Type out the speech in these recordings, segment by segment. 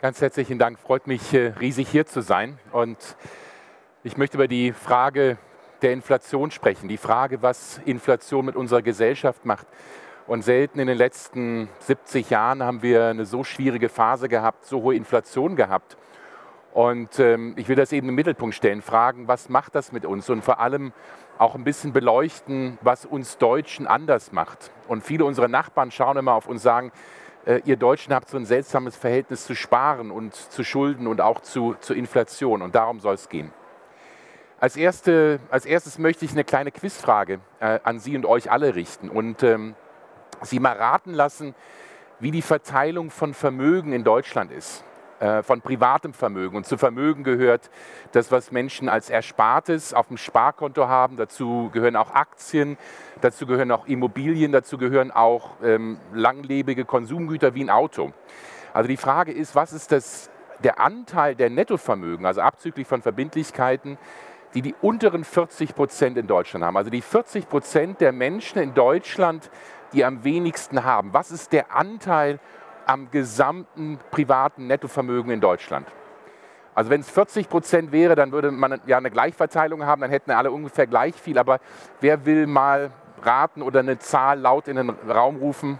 Ganz herzlichen Dank. Freut mich riesig hier zu sein. Und ich möchte über die Frage der Inflation sprechen. Die Frage, was Inflation mit unserer Gesellschaft macht. Und selten in den letzten 70 Jahren haben wir eine so schwierige Phase gehabt, so hohe Inflation gehabt. Und ich will das eben im Mittelpunkt stellen, fragen, was macht das mit uns? Und vor allem auch ein bisschen beleuchten, was uns Deutschen anders macht. Und viele unserer Nachbarn schauen immer auf uns und sagen, ihr Deutschen habt so ein seltsames Verhältnis zu Sparen und zu Schulden und auch zur Inflation. Und darum soll es gehen. Als erstes möchte ich eine kleine Quizfrage an Sie und euch alle richten und Sie mal raten lassen, wie die Verteilung von Vermögen in Deutschland ist. Von privatem Vermögen. Und zu Vermögen gehört das, was Menschen als Erspartes auf dem Sparkonto haben. Dazu gehören auch Aktien, dazu gehören auch Immobilien, dazu gehören auch langlebige Konsumgüter wie ein Auto. Also die Frage ist, was ist der Anteil der Nettovermögen, also abzüglich von Verbindlichkeiten, die unteren 40% in Deutschland haben. Also die 40% der Menschen in Deutschland, die am wenigsten haben. Was ist der Anteil am gesamten privaten Nettovermögen in Deutschland? Also wenn es 40% wäre, dann würde man ja eine Gleichverteilung haben, dann hätten alle ungefähr gleich viel. Aber wer will mal raten oder eine Zahl laut in den Raum rufen?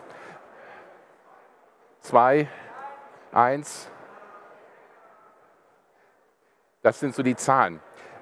2, 1. Das sind so die Zahlen.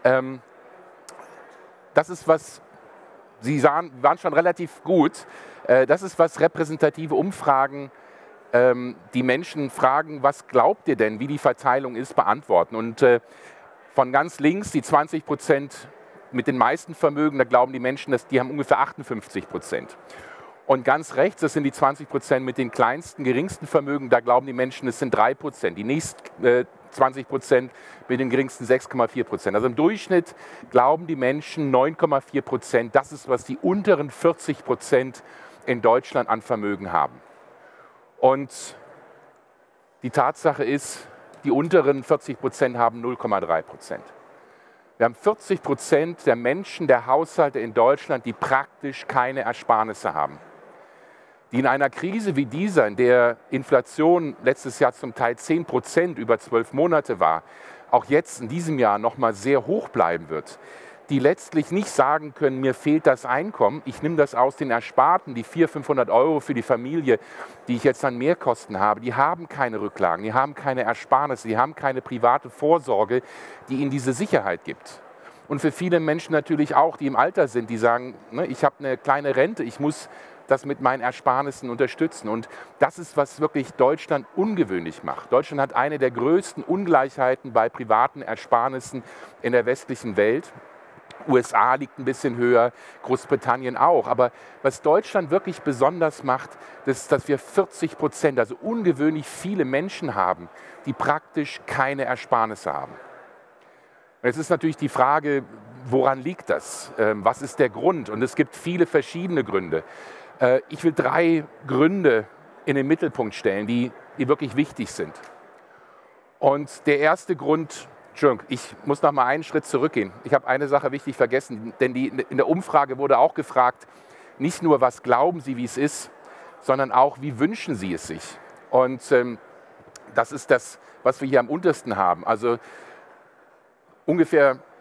Das ist was, Sie waren schon relativ gut, das ist was repräsentative Umfragen die Menschen fragen, was glaubt ihr denn, wie die Verteilung ist, beantworten. Und von ganz links, die 20% mit den meisten Vermögen, da glauben die Menschen, dass die haben ungefähr 58%. Und ganz rechts, das sind die 20% mit den kleinsten, geringsten Vermögen, da glauben die Menschen, es sind 3%. Die nächsten 20% mit den geringsten 6,4%. Also im Durchschnitt glauben die Menschen 9,4%. Das ist, was die unteren 40% in Deutschland an Vermögen haben. Und die Tatsache ist, die unteren 40% haben 0,3%. Wir haben 40% der Menschen, der Haushalte in Deutschland, die praktisch keine Ersparnisse haben. Die in einer Krise wie dieser, in der Inflation letztes Jahr zum Teil 10% über 12 Monate war, auch jetzt in diesem Jahr nochmal sehr hoch bleiben wird, die letztlich nicht sagen können, mir fehlt das Einkommen, ich nehme das aus den Ersparten, die 400, 500 Euro für die Familie, die ich jetzt an Mehrkosten habe, die haben keine Rücklagen, die haben keine Ersparnisse, die haben keine private Vorsorge, die ihnen diese Sicherheit gibt. Und für viele Menschen natürlich auch, die im Alter sind, die sagen, ne, ich habe eine kleine Rente, ich muss das mit meinen Ersparnissen unterstützen. Und das ist, was wirklich Deutschland ungewöhnlich macht. Deutschland hat eine der größten Ungleichheiten bei privaten Ersparnissen in der westlichen Welt. USA liegt ein bisschen höher, Großbritannien auch. Aber was Deutschland wirklich besonders macht, ist, dass wir 40%, also ungewöhnlich viele Menschen haben, die praktisch keine Ersparnisse haben. Und jetzt ist natürlich die Frage, woran liegt das? Was ist der Grund? Und es gibt viele verschiedene Gründe. Ich will 3 Gründe in den Mittelpunkt stellen, die wirklich wichtig sind. Und der erste Grund, Entschuldigung, ich muss noch mal einen Schritt zurückgehen. Ich habe eine Sache wichtig vergessen, denn in der Umfrage wurde auch gefragt, nicht nur, was glauben Sie, wie es ist, sondern auch, wie wünschen Sie es sich? Und das ist das, was wir hier am untersten haben. Also ungefähr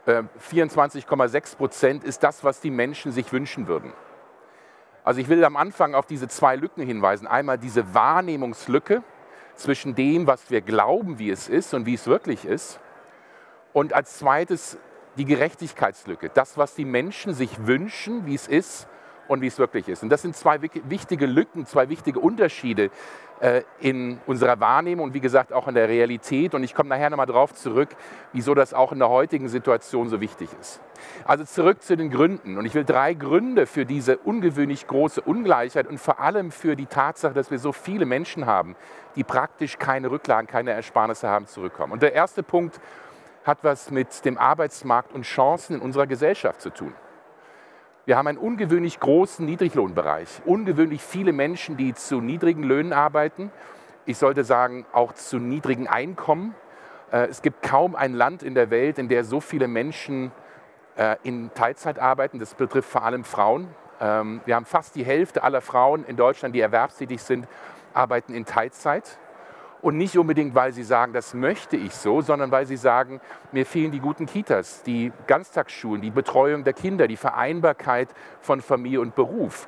24,6% ist das, was die Menschen sich wünschen würden. Also ich will am Anfang auf diese 2 Lücken hinweisen. Einmal diese Wahrnehmungslücke zwischen dem, was wir glauben, wie es ist und wie es wirklich ist. Und als zweites die Gerechtigkeitslücke, das, was die Menschen sich wünschen, wie es ist und wie es wirklich ist. Und das sind 2 wichtige Lücken, 2 wichtige Unterschiede in unserer Wahrnehmung und wie gesagt auch in der Realität. Und ich komme nachher nochmal drauf zurück, wieso das auch in der heutigen Situation so wichtig ist. Also zurück zu den Gründen. Und ich will 3 Gründe für diese ungewöhnlich große Ungleichheit und vor allem für die Tatsache, dass wir so viele Menschen haben, die praktisch keine Rücklagen, keine Ersparnisse haben, zurückkommen. Und der erste Punkt hat was mit dem Arbeitsmarkt und Chancen in unserer Gesellschaft zu tun. Wir haben einen ungewöhnlich großen Niedriglohnbereich, ungewöhnlich viele Menschen, die zu niedrigen Löhnen arbeiten. Ich sollte sagen, auch zu niedrigen Einkommen. Es gibt kaum ein Land in der Welt, in der so viele Menschen in Teilzeit arbeiten. Das betrifft vor allem Frauen. Wir haben fast die Hälfte aller Frauen in Deutschland, die erwerbstätig sind, arbeiten in Teilzeit. Und nicht unbedingt, weil sie sagen, das möchte ich so, sondern weil sie sagen, mir fehlen die guten Kitas, die Ganztagsschulen, die Betreuung der Kinder, die Vereinbarkeit von Familie und Beruf.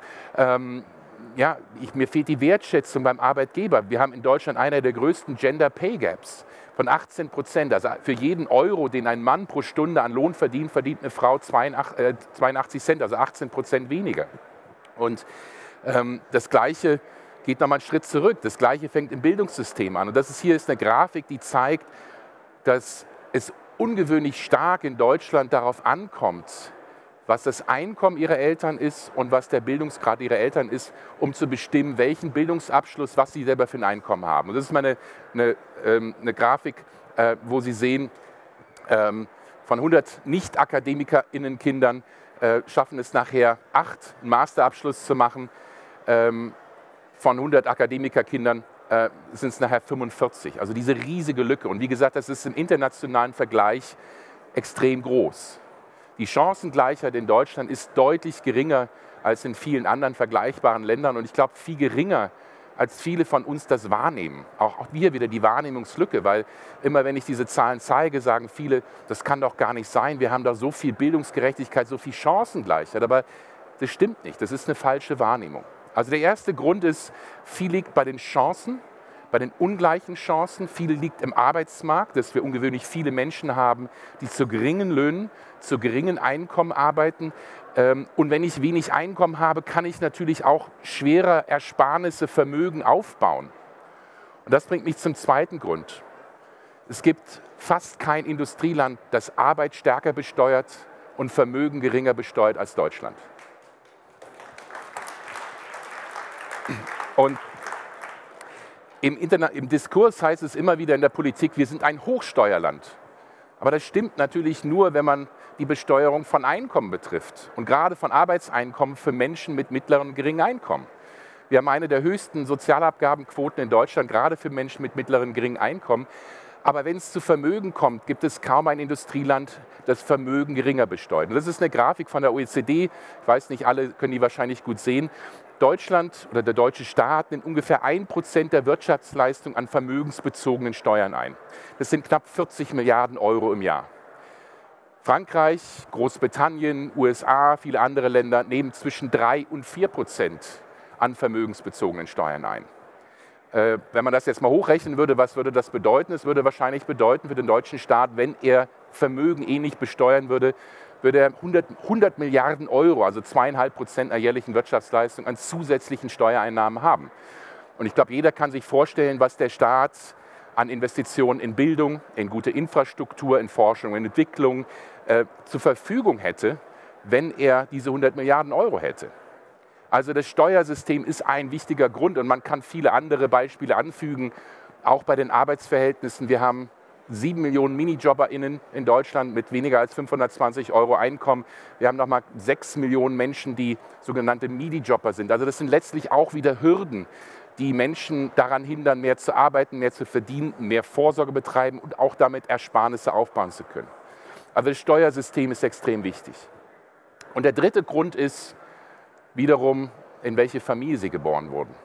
Mir fehlt die Wertschätzung beim Arbeitgeber. Wir haben in Deutschland einer der größten Gender Pay Gaps von 18%. Also für jeden Euro, den ein Mann pro Stunde an Lohn verdient, verdient eine Frau 82 Cent, also 18% weniger. Und das Gleiche geht nochmal einen Schritt zurück. Das Gleiche fängt im Bildungssystem an. Und hier ist eine Grafik, die zeigt, dass es ungewöhnlich stark in Deutschland darauf ankommt, was das Einkommen ihrer Eltern ist und was der Bildungsgrad ihrer Eltern ist, um zu bestimmen, welchen Bildungsabschluss, was sie selber für ein Einkommen haben. Und das ist mal eine Grafik, wo Sie sehen, von 100 Nicht-AkademikerInnen-Kindern schaffen es nachher 8, einen Masterabschluss zu machen. Von 100 Akademikerkindern sind es nachher 45. Also diese riesige Lücke. Und wie gesagt, das ist im internationalen Vergleich extrem groß. Die Chancengleichheit in Deutschland ist deutlich geringer als in vielen anderen vergleichbaren Ländern. Und ich glaube, viel geringer, als viele von uns das wahrnehmen. Auch hier wieder die Wahrnehmungslücke, weil immer, wenn ich diese Zahlen zeige, sagen viele, das kann doch gar nicht sein. Wir haben doch so viel Bildungsgerechtigkeit, so viel Chancengleichheit. Aber das stimmt nicht. Das ist eine falsche Wahrnehmung. Also der erste Grund ist, viel liegt bei den Chancen, bei den ungleichen Chancen. Viel liegt im Arbeitsmarkt, dass wir ungewöhnlich viele Menschen haben, die zu geringen Löhnen, zu geringen Einkommen arbeiten. Und wenn ich wenig Einkommen habe, kann ich natürlich auch schwerer Ersparnisse, Vermögen aufbauen. Und das bringt mich zum zweiten Grund. Es gibt fast kein Industrieland, das Arbeit stärker besteuert und Vermögen geringer besteuert als Deutschland. Und im Diskurs heißt es immer wieder in der Politik, wir sind ein Hochsteuerland. Aber das stimmt natürlich nur, wenn man die Besteuerung von Einkommen betrifft. Und gerade von Arbeitseinkommen für Menschen mit mittleren und geringen Einkommen. Wir haben eine der höchsten Sozialabgabenquoten in Deutschland, gerade für Menschen mit mittleren und geringen Einkommen. Aber wenn es zu Vermögen kommt, gibt es kaum ein Industrieland, das Vermögen geringer besteuert. Und das ist eine Grafik von der OECD. Ich weiß nicht, alle können die wahrscheinlich gut sehen. Deutschland oder der deutsche Staat nimmt ungefähr 1% der Wirtschaftsleistung an vermögensbezogenen Steuern ein. Das sind knapp 40 Milliarden Euro im Jahr. Frankreich, Großbritannien, USA, viele andere Länder nehmen zwischen 3 und 4% an vermögensbezogenen Steuern ein. Wenn man das jetzt mal hochrechnen würde, was würde das bedeuten? Es würde wahrscheinlich bedeuten für den deutschen Staat, wenn er Vermögen ähnlich besteuern würde, würde er 100 Milliarden Euro, also 2,5% der jährlichen Wirtschaftsleistung, an zusätzlichen Steuereinnahmen haben. Und ich glaube, jeder kann sich vorstellen, was der Staat an Investitionen in Bildung, in gute Infrastruktur, in Forschung, in Entwicklung zur Verfügung hätte, wenn er diese 100 Milliarden Euro hätte. Also das Steuersystem ist ein wichtiger Grund und man kann viele andere Beispiele anfügen, auch bei den Arbeitsverhältnissen. Wir haben 7 Millionen MinijobberInnen in Deutschland mit weniger als 520 Euro Einkommen. Wir haben nochmal 6 Millionen Menschen, die sogenannte Minijobber sind. Also das sind letztlich auch wieder Hürden, die Menschen daran hindern, mehr zu arbeiten, mehr zu verdienen, mehr Vorsorge betreiben und auch damit Ersparnisse aufbauen zu können. Also das Steuersystem ist extrem wichtig. Und der dritte Grund ist wiederum, in welche Familie sie geboren wurden.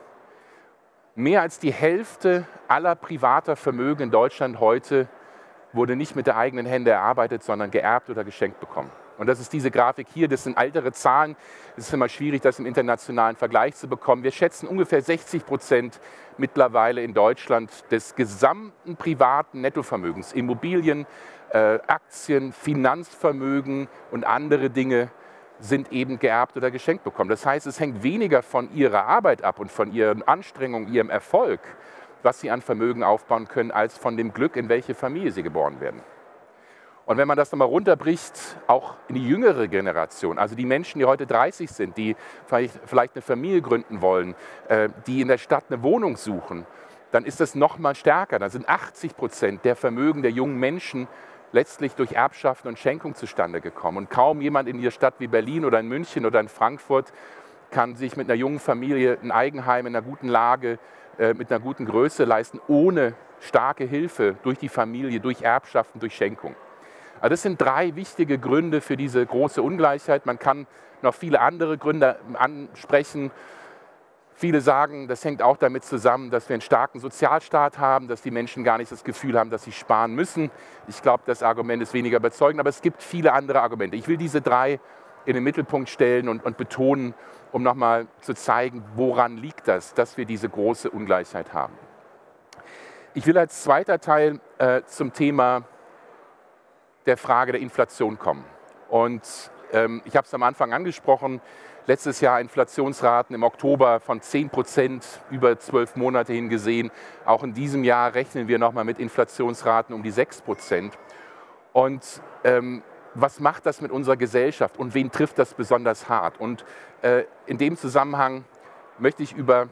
Mehr als die Hälfte aller privater Vermögen in Deutschland heute wurde nicht mit der eigenen Hände erarbeitet, sondern geerbt oder geschenkt bekommen. Und das ist diese Grafik hier, das sind ältere Zahlen. Es ist immer schwierig, das im internationalen Vergleich zu bekommen. Wir schätzen ungefähr 60% mittlerweile in Deutschland des gesamten privaten Nettovermögens, Immobilien, Aktien, Finanzvermögen und andere Dinge sind eben geerbt oder geschenkt bekommen. Das heißt, es hängt weniger von ihrer Arbeit ab und von ihren Anstrengungen, ihrem Erfolg, was sie an Vermögen aufbauen können, als von dem Glück, in welche Familie sie geboren werden. Und wenn man das nochmal runterbricht, auch in die jüngere Generation, also die Menschen, die heute 30 sind, die vielleicht eine Familie gründen wollen, die in der Stadt eine Wohnung suchen, dann ist das nochmal stärker. Dann sind 80% der Vermögen der jungen Menschen letztlich durch Erbschaften und Schenkung zustande gekommen. Und kaum jemand in einer Stadt wie Berlin oder in München oder in Frankfurt kann sich mit einer jungen Familie ein Eigenheim in einer guten Lage, mit einer guten Größe leisten, ohne starke Hilfe durch die Familie, durch Erbschaften, durch Schenkung. Also das sind 3 wichtige Gründe für diese große Ungleichheit. Man kann noch viele andere Gründe ansprechen. Viele sagen, das hängt auch damit zusammen, dass wir einen starken Sozialstaat haben, dass die Menschen gar nicht das Gefühl haben, dass sie sparen müssen. Ich glaube, das Argument ist weniger überzeugend, aber es gibt viele andere Argumente. Ich will diese drei in den Mittelpunkt stellen und betonen, um nochmal zu zeigen, woran liegt das, dass wir diese große Ungleichheit haben. Ich will als zweiter Teil zum Thema der Frage der Inflation kommen. Und ich habe es am Anfang angesprochen, letztes Jahr Inflationsraten im Oktober von 10% über 12 Monate hin gesehen. Auch in diesem Jahr rechnen wir nochmal mit Inflationsraten um die 6%. Und was macht das mit unserer Gesellschaft und wen trifft das besonders hart? Und in dem Zusammenhang möchte ich über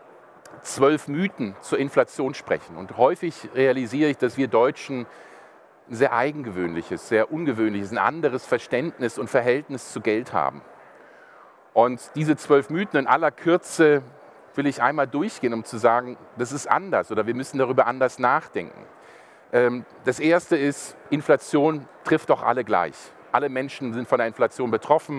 12 Mythen zur Inflation sprechen. Und häufig realisiere ich, dass wir Deutschen ein sehr eigengewöhnliches, sehr ungewöhnliches, ein anderes Verständnis und Verhältnis zu Geld haben. Und diese 12 Mythen in aller Kürze will ich einmal durchgehen, um zu sagen, das ist anders oder wir müssen darüber anders nachdenken. Das erste ist, Inflation trifft doch alle gleich. Alle Menschen sind von der Inflation betroffen.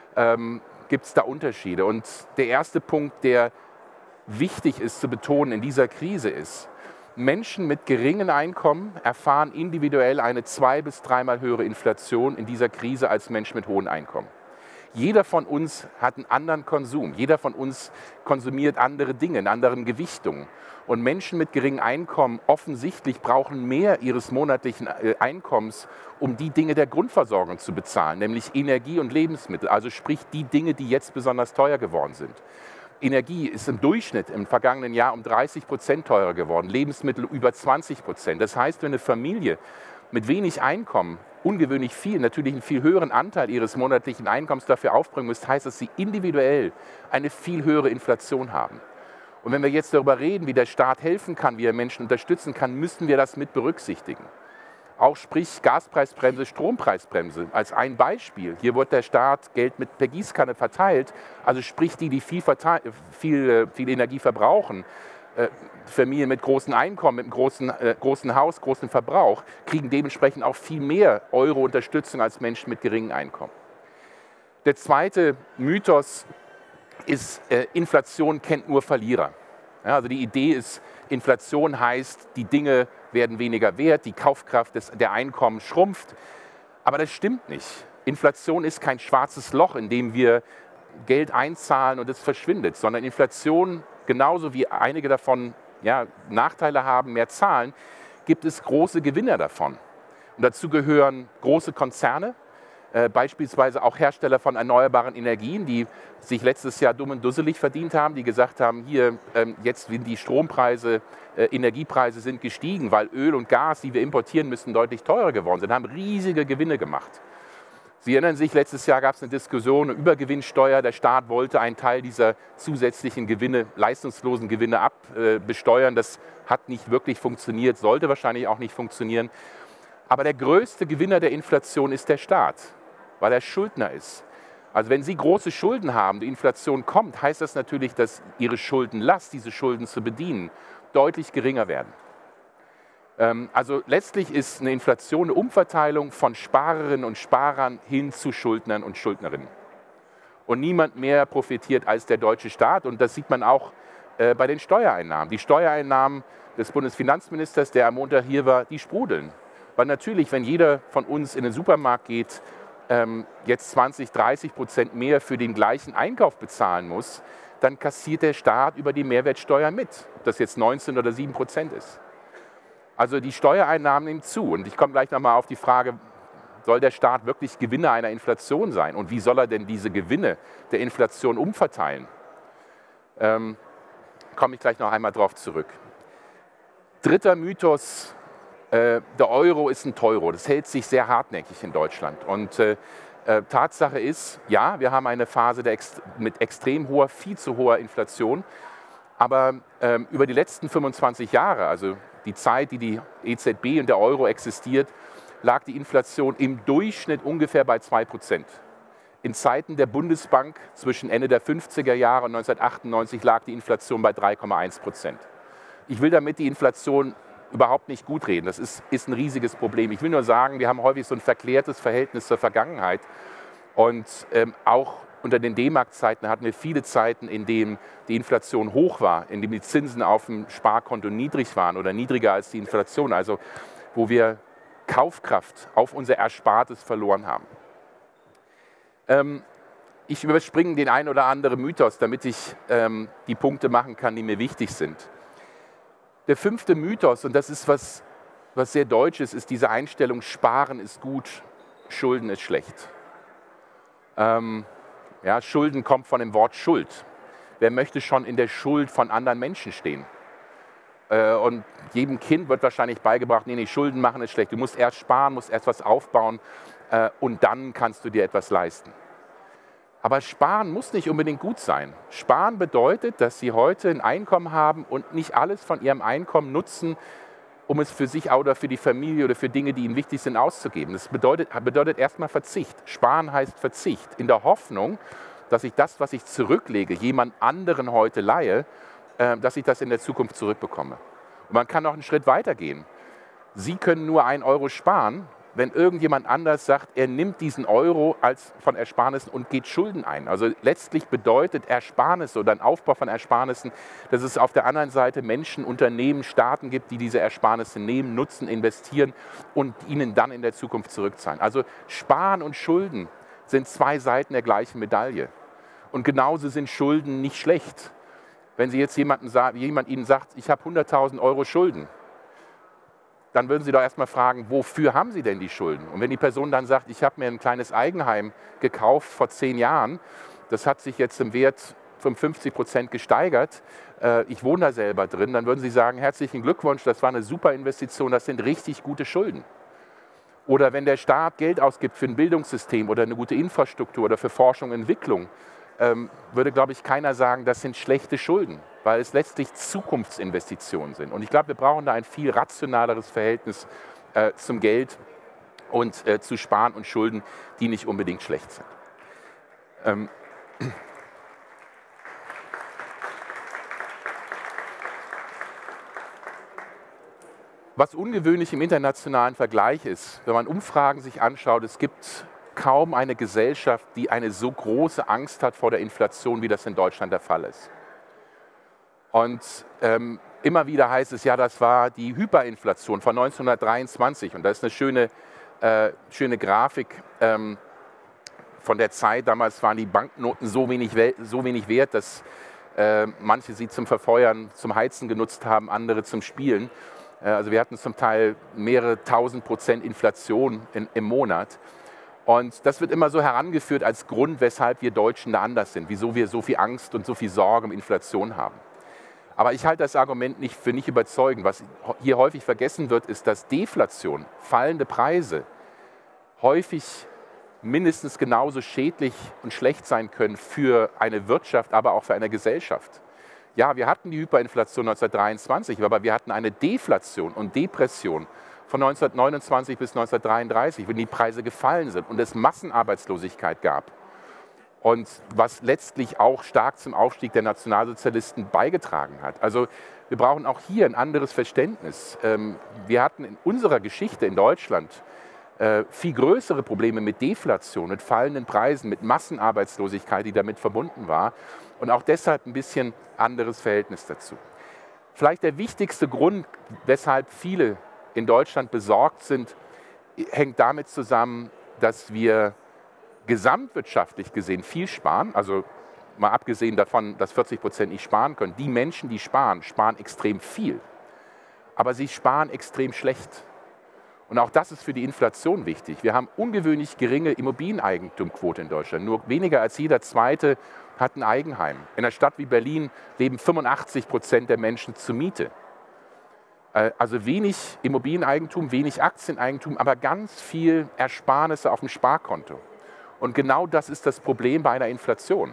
Gibt es da Unterschiede? Und der erste Punkt, der wichtig ist zu betonen in dieser Krise ist, Menschen mit geringen Einkommen erfahren individuell eine 2- bis 3-mal höhere Inflation in dieser Krise als Menschen mit hohen Einkommen. Jeder von uns hat einen anderen Konsum. Jeder von uns konsumiert andere Dinge in anderen Gewichtungen. Und Menschen mit geringem Einkommen offensichtlich brauchen mehr ihres monatlichen Einkommens, um die Dinge der Grundversorgung zu bezahlen, nämlich Energie und Lebensmittel, also sprich die Dinge, die jetzt besonders teuer geworden sind. Energie ist im Durchschnitt im vergangenen Jahr um 30% teurer geworden, Lebensmittel über 20%. Das heißt, wenn eine Familie mit wenig Einkommen ungewöhnlich viel, natürlich einen viel höheren Anteil ihres monatlichen Einkommens dafür aufbringen muss, heißt, dass sie individuell eine viel höhere Inflation haben. Und wenn wir jetzt darüber reden, wie der Staat helfen kann, wie er Menschen unterstützen kann, müssen wir das mit berücksichtigen. Auch sprich Gaspreisbremse, Strompreisbremse als ein Beispiel. Hier wird der Staat Geld per Gießkanne verteilt, also sprich die viel Energie verbrauchen. Familien mit großen Einkommen, mit einem großen Haus, großen Verbrauch, kriegen dementsprechend auch viel mehr Euro Unterstützung als Menschen mit geringem Einkommen. Der zweite Mythos ist, Inflation kennt nur Verlierer. Ja, also die Idee ist, Inflation heißt, die Dinge werden weniger wert, die Kaufkraft der Einkommen schrumpft. Aber das stimmt nicht. Inflation ist kein schwarzes Loch, in dem wir Geld einzahlen und es verschwindet, sondern Inflation, genauso wie einige davon Nachteile haben, mehr zahlen, gibt es große Gewinner davon. Und dazu gehören große Konzerne, beispielsweise auch Hersteller von erneuerbaren Energien, die sich letztes Jahr dumm und dusselig verdient haben, die gesagt haben, hier, jetzt sind die Strompreise, Energiepreise sind gestiegen, weil Öl und Gas, die wir importieren müssen, deutlich teurer geworden sind, haben riesige Gewinne gemacht. Sie erinnern sich, letztes Jahr gab es eine Diskussion, eine Übergewinnsteuer. Der Staat wollte einen Teil dieser zusätzlichen Gewinne, leistungslosen Gewinne abbesteuern. Das hat nicht wirklich funktioniert, sollte wahrscheinlich auch nicht funktionieren. Aber der größte Gewinner der Inflation ist der Staat, weil er Schuldner ist. Also wenn Sie große Schulden haben, die Inflation kommt, heißt das natürlich, dass Ihre Schuldenlast, diese Schulden zu bedienen, deutlich geringer werden. Also letztlich ist eine Inflation eine Umverteilung von Sparerinnen und Sparern hin zu Schuldnern und Schuldnerinnen. Und niemand mehr profitiert als der deutsche Staat. Und das sieht man auch bei den Steuereinnahmen. Die Steuereinnahmen des Bundesfinanzministers, der am Montag hier war, die sprudeln. Weil natürlich, wenn jeder von uns in den Supermarkt geht, jetzt 20-30% mehr für den gleichen Einkauf bezahlen muss, dann kassiert der Staat über die Mehrwertsteuer mit, ob das jetzt 19 oder 7% ist. Also die Steuereinnahmen nehmen zu. Und ich komme gleich nochmal auf die Frage, soll der Staat wirklich Gewinner einer Inflation sein? Und wie soll er denn diese Gewinne der Inflation umverteilen? Komme ich gleich noch einmal drauf zurück. Dritter Mythos, der Euro ist ein Teuro. Das hält sich sehr hartnäckig in Deutschland. Und Tatsache ist, ja, wir haben eine Phase mit extrem hoher, viel zu hoher Inflation. Aber über die letzten 25 Jahre, also die Zeit, die die EZB und der Euro existiert, lag die Inflation im Durchschnitt ungefähr bei 2%. In Zeiten der Bundesbank zwischen Ende der 50er Jahre und 1998 lag die Inflation bei 3,1%. Ich will damit die Inflation überhaupt nicht gut reden. Das ist ein riesiges Problem. Ich will nur sagen, wir haben häufig so ein verklärtes Verhältnis zur Vergangenheit. Und auch unter den D-Mark-Zeiten hatten wir viele Zeiten, in denen die Inflation hoch war, in denen die Zinsen auf dem Sparkonto niedrig waren oder niedriger als die Inflation, also wo wir Kaufkraft auf unser Erspartes verloren haben. Ich überspringe den einen oder anderen Mythos, damit ich die Punkte machen kann, die mir wichtig sind. Der 5. Mythos, und das ist was sehr Deutsches, ist diese Einstellung, Sparen ist gut, Schulden ist schlecht. Ja, Schulden kommt von dem Wort Schuld. Wer möchte schon in der Schuld von anderen Menschen stehen? Und jedem Kind wird wahrscheinlich beigebracht, nee, Schulden machen ist schlecht. Du musst erst sparen, musst erst was aufbauen und dann kannst du dir etwas leisten. Aber Sparen muss nicht unbedingt gut sein. Sparen bedeutet, dass Sie heute ein Einkommen haben und nicht alles von Ihrem Einkommen nutzen, um es für sich oder für die Familie oder für Dinge, die Ihnen wichtig sind, auszugeben. Das bedeutet erstmal Verzicht. Sparen heißt Verzicht. In der Hoffnung, dass ich das, was ich zurücklege, jemand anderen heute leihe, dass ich das in der Zukunft zurückbekomme. Und man kann noch einen Schritt weiter gehen. Sie können nur 1 Euro sparen, wenn irgendjemand anders sagt, er nimmt diesen Euro als von Ersparnissen und geht Schulden ein. Also letztlich bedeutet Ersparnisse oder ein Aufbau von Ersparnissen, dass es auf der anderen Seite Menschen, Unternehmen, Staaten gibt, die diese Ersparnisse nehmen, nutzen, investieren und ihnen dann in der Zukunft zurückzahlen. Also Sparen und Schulden sind 2 Seiten der gleichen Medaille. Und genauso sind Schulden nicht schlecht. Wenn Sie jetzt jemand Ihnen sagt, ich habe 100.000 Euro Schulden, dann würden Sie doch erstmal fragen, wofür haben Sie denn die Schulden? Und wenn die Person dann sagt, ich habe mir ein kleines Eigenheim gekauft vor 10 Jahren, das hat sich jetzt im Wert um 50% gesteigert, ich wohne da selber drin, dann würden Sie sagen, herzlichen Glückwunsch, das war eine super Investition, das sind richtig gute Schulden. Oder wenn der Staat Geld ausgibt für ein Bildungssystem oder eine gute Infrastruktur oder für Forschung und Entwicklung, würde, glaube ich, keiner sagen, das sind schlechte Schulden, weil es letztlich Zukunftsinvestitionen sind. Und ich glaube, wir brauchen da ein viel rationaleres Verhältnis zum Geld und zu Sparen und Schulden, die nicht unbedingt schlecht sind. Was ungewöhnlich im internationalen Vergleich ist, wenn man Umfragen sich anschaut, es gibt kaum eine Gesellschaft, die eine so große Angst hat vor der Inflation, wie das in Deutschland der Fall ist. Und immer wieder heißt es, ja, das war die Hyperinflation von 1923. Und da ist eine schöne Grafik von der Zeit. Damals waren die Banknoten so wenig wert, dass manche sie zum Verfeuern, zum Heizen genutzt haben, andere zum Spielen. Also wir hatten zum Teil mehrere 1000% Inflation im Monat. Und das wird immer so herangeführt als Grund, weshalb wir Deutschen da anders sind, wieso wir so viel Angst und so viel Sorge um Inflation haben. Aber ich halte das Argument nicht für nicht überzeugend. Was hier häufig vergessen wird, ist, dass Deflation, fallende Preise, häufig mindestens genauso schädlich und schlecht sein können für eine Wirtschaft, aber auch für eine Gesellschaft. Ja, wir hatten die Hyperinflation 1923, aber wir hatten eine Deflation und Depression von 1929 bis 1933, wenn die Preise gefallen sind und es Massenarbeitslosigkeit gab. Und was letztlich auch stark zum Aufstieg der Nationalsozialisten beigetragen hat. Also wir brauchen auch hier ein anderes Verständnis. Wir hatten in unserer Geschichte in Deutschland viel größere Probleme mit Deflation, mit fallenden Preisen, mit Massenarbeitslosigkeit, die damit verbunden war. Und auch deshalb ein bisschen anderes Verhältnis dazu. Vielleicht der wichtigste Grund, weshalb viele in Deutschland besorgt sind, hängt damit zusammen, dass wir gesamtwirtschaftlich gesehen viel sparen, also mal abgesehen davon, dass 40% nicht sparen können. Die Menschen, die sparen, sparen extrem viel, aber sie sparen extrem schlecht. Und auch das ist für die Inflation wichtig. Wir haben ungewöhnlich geringe Immobilieneigentumsquote in Deutschland. Nur weniger als jeder Zweite hat ein Eigenheim. In einer Stadt wie Berlin leben 85% der Menschen zur Miete. Also wenig Immobilieneigentum, wenig Aktieneigentum, aber ganz viel Ersparnisse auf dem Sparkonto. Und genau das ist das Problem bei einer Inflation.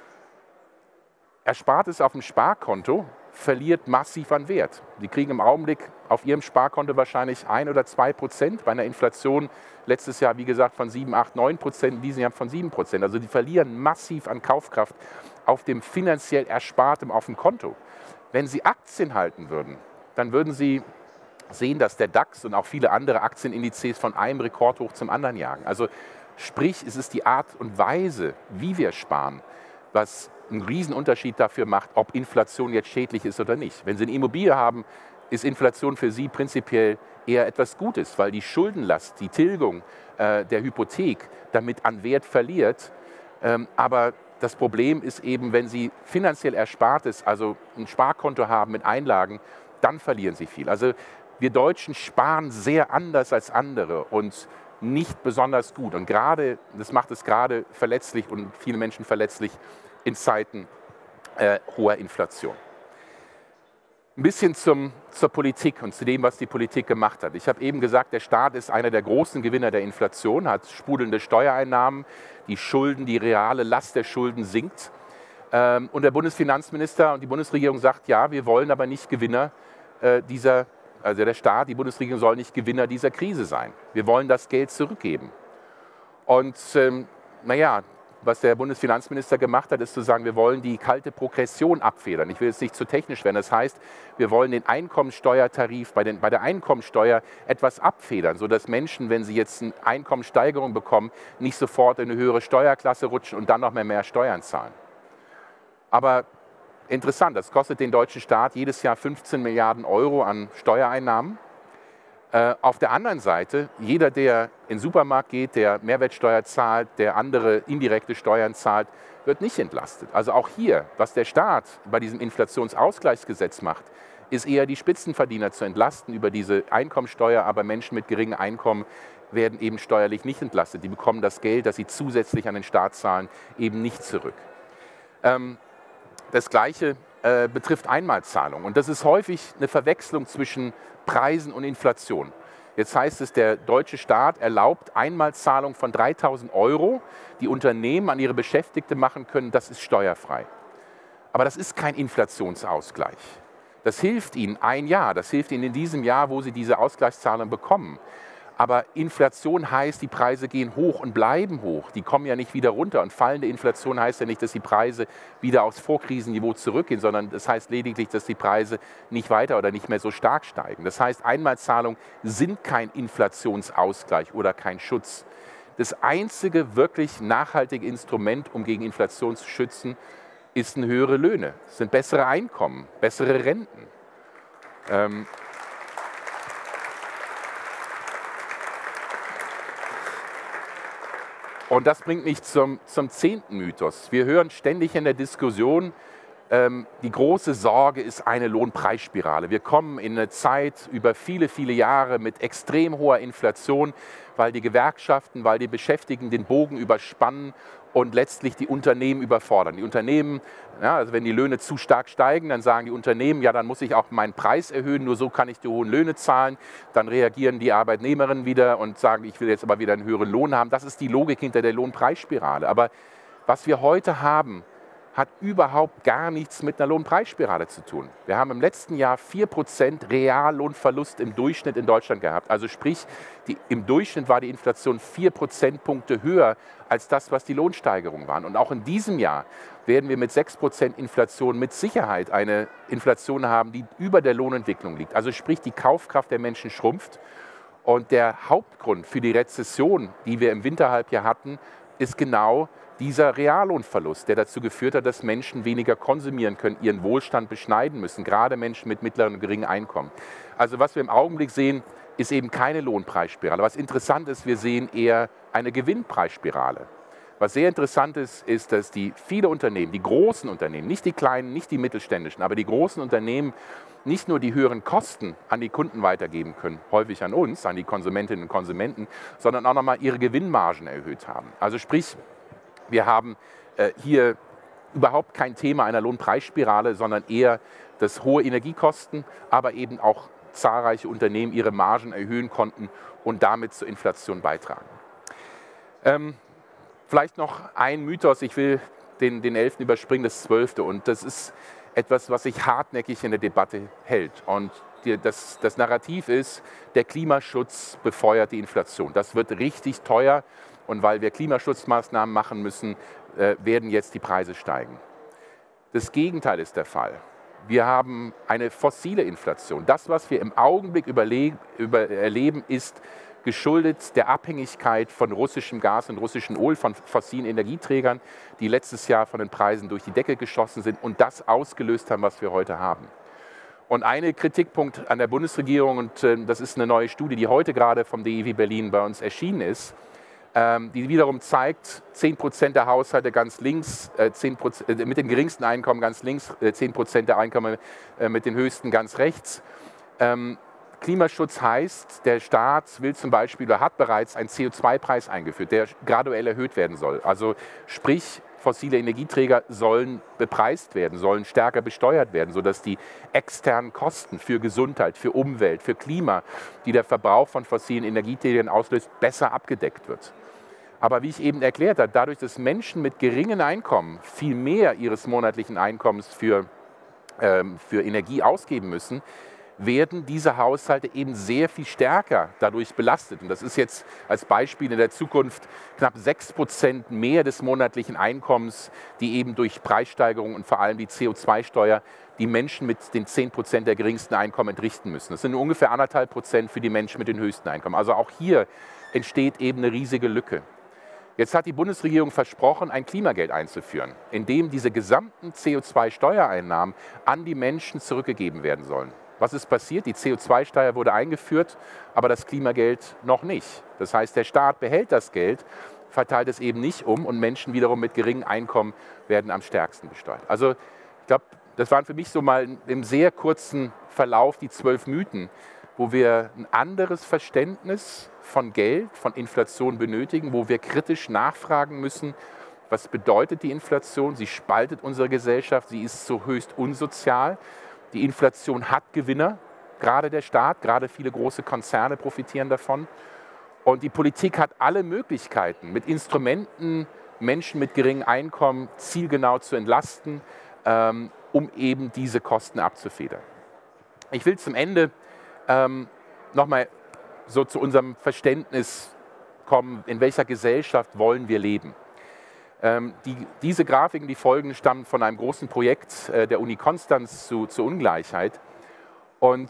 Erspartes auf dem Sparkonto verliert massiv an Wert. Sie kriegen im Augenblick auf Ihrem Sparkonto wahrscheinlich 1 oder 2%, bei einer Inflation letztes Jahr, wie gesagt, von 7, 8, 9%, in diesem Jahr von 7%. Also die verlieren massiv an Kaufkraft auf dem finanziell Erspartem auf dem Konto. Wenn Sie Aktien halten würden, dann würden Sie sehen, dass der DAX und auch viele andere Aktienindizes von einem Rekordhoch zum anderen jagen. Also Sprich, es ist die Art und Weise, wie wir sparen, was einen Riesenunterschied dafür macht, ob Inflation jetzt schädlich ist oder nicht. Wenn Sie eine Immobilie haben, ist Inflation für Sie prinzipiell eher etwas Gutes, weil die Schuldenlast, die Tilgung der Hypothek damit an Wert verliert. Aber das Problem ist eben, wenn Sie finanziell Erspartes, also ein Sparkonto haben mit Einlagen, dann verlieren Sie viel. Also wir Deutschen sparen sehr anders als andere und nicht besonders gut. Und gerade, das macht es gerade verletzlich und viele Menschen verletzlich in Zeiten hoher Inflation. Ein bisschen zur Politik und zu dem, was die Politik gemacht hat. Ich habe eben gesagt, der Staat ist einer der großen Gewinner der Inflation, hat sprudelnde Steuereinnahmen, die Schulden, die reale Last der Schulden sinkt. Und der Bundesfinanzminister und die Bundesregierung sagt, ja, wir wollen aber nicht Gewinner also der Staat, die Bundesregierung soll nicht Gewinner dieser Krise sein. Wir wollen das Geld zurückgeben. Und naja, was der Bundesfinanzminister gemacht hat, ist zu sagen, wir wollen die kalte Progression abfedern. Ich will jetzt nicht zu technisch werden. Das heißt, wir wollen den Einkommensteuertarif bei der Einkommensteuer etwas abfedern, sodass Menschen, wenn sie jetzt eine Einkommenssteigerung bekommen, nicht sofort in eine höhere Steuerklasse rutschen und dann noch mehr Steuern zahlen. Aber interessant, das kostet den deutschen Staat jedes Jahr 15 Milliarden Euro an Steuereinnahmen. Auf der anderen Seite, jeder, der in den Supermarkt geht, der Mehrwertsteuer zahlt, der andere indirekte Steuern zahlt, wird nicht entlastet. Also auch hier, was der Staat bei diesem Inflationsausgleichsgesetz macht, ist eher die Spitzenverdiener zu entlasten über diese Einkommensteuer, aber Menschen mit geringem Einkommen werden eben steuerlich nicht entlastet. Die bekommen das Geld, das sie zusätzlich an den Staat zahlen, eben nicht zurück. Das Gleiche betrifft Einmalzahlungen. Und das ist häufig eine Verwechslung zwischen Preisen und Inflation. Jetzt heißt es, der deutsche Staat erlaubt Einmalzahlungen von 3.000 Euro, die Unternehmen an ihre Beschäftigte machen können, das ist steuerfrei. Aber das ist kein Inflationsausgleich. Das hilft Ihnen ein Jahr, das hilft Ihnen in diesem Jahr, wo Sie diese Ausgleichszahlung bekommen. Aber Inflation heißt, die Preise gehen hoch und bleiben hoch. Die kommen ja nicht wieder runter. Und fallende Inflation heißt ja nicht, dass die Preise wieder aufs Vorkrisenniveau zurückgehen, sondern das heißt lediglich, dass die Preise nicht weiter oder nicht mehr so stark steigen. Das heißt, Einmalzahlungen sind kein Inflationsausgleich oder kein Schutz. Das einzige wirklich nachhaltige Instrument, um gegen Inflation zu schützen, sind höhere Löhne, sind bessere Einkommen, bessere Renten. Und das bringt mich zum 10. Mythos. Wir hören ständig in der Diskussion, die große Sorge ist eine Lohnpreisspirale. Wir kommen in eine Zeit über viele, viele Jahre mit extrem hoher Inflation, weil die Gewerkschaften, weil die Beschäftigten den Bogen überspannen und letztlich die Unternehmen überfordern. Die Unternehmen, ja, also wenn die Löhne zu stark steigen, dann sagen die Unternehmen, ja, dann muss ich auch meinen Preis erhöhen, nur so kann ich die hohen Löhne zahlen. Dann reagieren die Arbeitnehmerinnen wieder und sagen, ich will jetzt aber wieder einen höheren Lohn haben. Das ist die Logik hinter der Lohnpreisspirale. Aber was wir heute haben, hat überhaupt gar nichts mit einer Lohnpreisspirale zu tun. Wir haben im letzten Jahr 4% Reallohnverlust im Durchschnitt in Deutschland gehabt. Also sprich, im Durchschnitt war die Inflation 4 Prozentpunkte höher als das, was die Lohnsteigerungen waren. Und auch in diesem Jahr werden wir mit 6% Inflation mit Sicherheit eine Inflation haben, die über der Lohnentwicklung liegt. Also sprich, die Kaufkraft der Menschen schrumpft. Und der Hauptgrund für die Rezession, die wir im Winterhalbjahr hatten, ist genau dieser Reallohnverlust, der dazu geführt hat, dass Menschen weniger konsumieren können, ihren Wohlstand beschneiden müssen, gerade Menschen mit mittleren und geringen Einkommen. Also was wir im Augenblick sehen, ist eben keine Lohnpreisspirale. Was interessant ist, wir sehen eher eine Gewinnpreisspirale. Was sehr interessant ist, ist, dass viele Unternehmen, die großen Unternehmen, nicht die kleinen, nicht die mittelständischen, aber die großen Unternehmen nicht nur die höheren Kosten an die Kunden weitergeben können, häufig an uns, an die Konsumentinnen und Konsumenten, sondern auch nochmal ihre Gewinnmargen erhöht haben. Also sprich, wir haben hier überhaupt kein Thema einer Lohnpreisspirale, sondern eher, dass hohe Energiekosten, aber eben auch zahlreiche Unternehmen ihre Margen erhöhen konnten und damit zur Inflation beitragen. Vielleicht noch ein Mythos, ich will den 11. überspringen, das 12. Und das ist etwas, was sich hartnäckig in der Debatte hält. Und das Narrativ ist, der Klimaschutz befeuert die Inflation. Das wird richtig teuer. Und weil wir Klimaschutzmaßnahmen machen müssen, werden jetzt die Preise steigen. Das Gegenteil ist der Fall. Wir haben eine fossile Inflation. Das, was wir im Augenblick erleben, ist geschuldet der Abhängigkeit von russischem Gas und russischem Öl, von fossilen Energieträgern, die letztes Jahr von den Preisen durch die Decke geschossen sind und das ausgelöst haben, was wir heute haben. Und ein Kritikpunkt an der Bundesregierung, und das ist eine neue Studie, die heute gerade vom DIW Berlin bei uns erschienen ist, die wiederum zeigt, 10% der Haushalte ganz links, 10%, mit den geringsten Einkommen ganz links, 10% der Einkommen mit den höchsten ganz rechts. Klimaschutz heißt, der Staat will zum Beispiel oder hat bereits einen CO2-Preis eingeführt, der graduell erhöht werden soll. Also sprich, fossile Energieträger sollen bepreist werden, sollen stärker besteuert werden, sodass die externen Kosten für Gesundheit, für Umwelt, für Klima, die der Verbrauch von fossilen Energieträgern auslöst, besser abgedeckt wird. Aber wie ich eben erklärt habe, dadurch, dass Menschen mit geringen Einkommen viel mehr ihres monatlichen Einkommens für Energie ausgeben müssen, werden diese Haushalte eben sehr viel stärker dadurch belastet. Und das ist jetzt als Beispiel in der Zukunft knapp 6% mehr des monatlichen Einkommens, die eben durch Preissteigerungen und vor allem die CO2-Steuer die Menschen mit den 10% der geringsten Einkommen entrichten müssen. Das sind ungefähr 1,5% für die Menschen mit den höchsten Einkommen. Also auch hier entsteht eben eine riesige Lücke. Jetzt hat die Bundesregierung versprochen, ein Klimageld einzuführen, in dem diese gesamten CO2-Steuereinnahmen an die Menschen zurückgegeben werden sollen. Was ist passiert? Die CO2-Steuer wurde eingeführt, aber das Klimageld noch nicht. Das heißt, der Staat behält das Geld, verteilt es eben nicht um und Menschen wiederum mit geringem Einkommen werden am stärksten besteuert. Also ich glaube, das waren für mich so mal im sehr kurzen Verlauf die 12 Mythen, wo wir ein anderes Verständnis von Geld, von Inflation benötigen, wo wir kritisch nachfragen müssen, was bedeutet die Inflation? Sie spaltet unsere Gesellschaft, sie ist so höchst unsozial. Die Inflation hat Gewinner, gerade der Staat, gerade viele große Konzerne profitieren davon. Und die Politik hat alle Möglichkeiten, mit Instrumenten Menschen mit geringem Einkommen zielgenau zu entlasten, um eben diese Kosten abzufedern. Ich will zum Ende nochmal so zu unserem Verständnis kommen, in welcher Gesellschaft wollen wir leben. Diese Grafiken, die folgen, stammen von einem großen Projekt der Uni Konstanz zur Ungleichheit. Und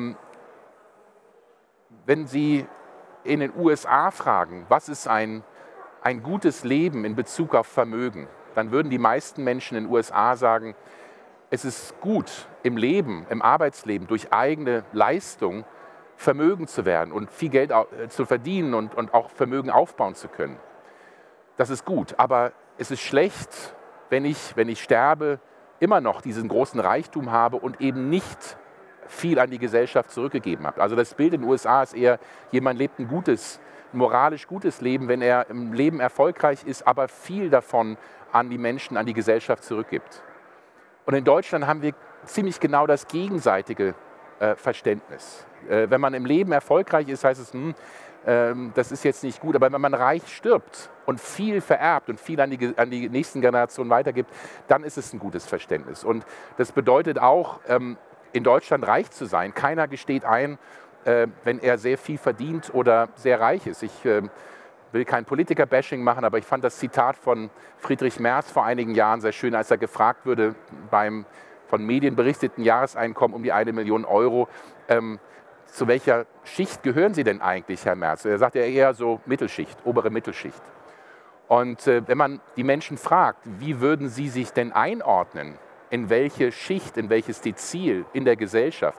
wenn Sie in den USA fragen, was ist ein gutes Leben in Bezug auf Vermögen, dann würden die meisten Menschen in den USA sagen, es ist gut im Leben, im Arbeitsleben, durch eigene Leistung Vermögen zu werden und viel Geld zu verdienen und auch Vermögen aufbauen zu können. Das ist gut, aber es ist schlecht, wenn ich sterbe, immer noch diesen großen Reichtum habe und eben nicht viel an die Gesellschaft zurückgegeben habe. Also das Bild in den USA ist eher, jemand lebt ein gutes, moralisch gutes Leben, wenn er im Leben erfolgreich ist, aber viel davon an die Menschen, an die Gesellschaft zurückgibt. Und in Deutschland haben wir ziemlich genau das gegenseitige Verständnis. Wenn man im Leben erfolgreich ist, heißt es, das ist jetzt nicht gut, aber wenn man reich stirbt und viel vererbt und viel an die nächsten Generationen weitergibt, dann ist es ein gutes Verständnis. Und das bedeutet auch, in Deutschland reich zu sein. Keiner gesteht ein, wenn er sehr viel verdient oder sehr reich ist. Ich will kein Politiker-Bashing machen, aber ich fand das Zitat von Friedrich Merz vor einigen Jahren sehr schön, als er gefragt wurde beim von Medien berichteten Jahreseinkommen um die 1 Million Euro, zu welcher Schicht gehören Sie denn eigentlich, Herr Merz? Er sagt ja eher so Mittelschicht, obere Mittelschicht. Und wenn man die Menschen fragt, wie würden sie sich denn einordnen, in welche Schicht, in welches Dezil in der Gesellschaft,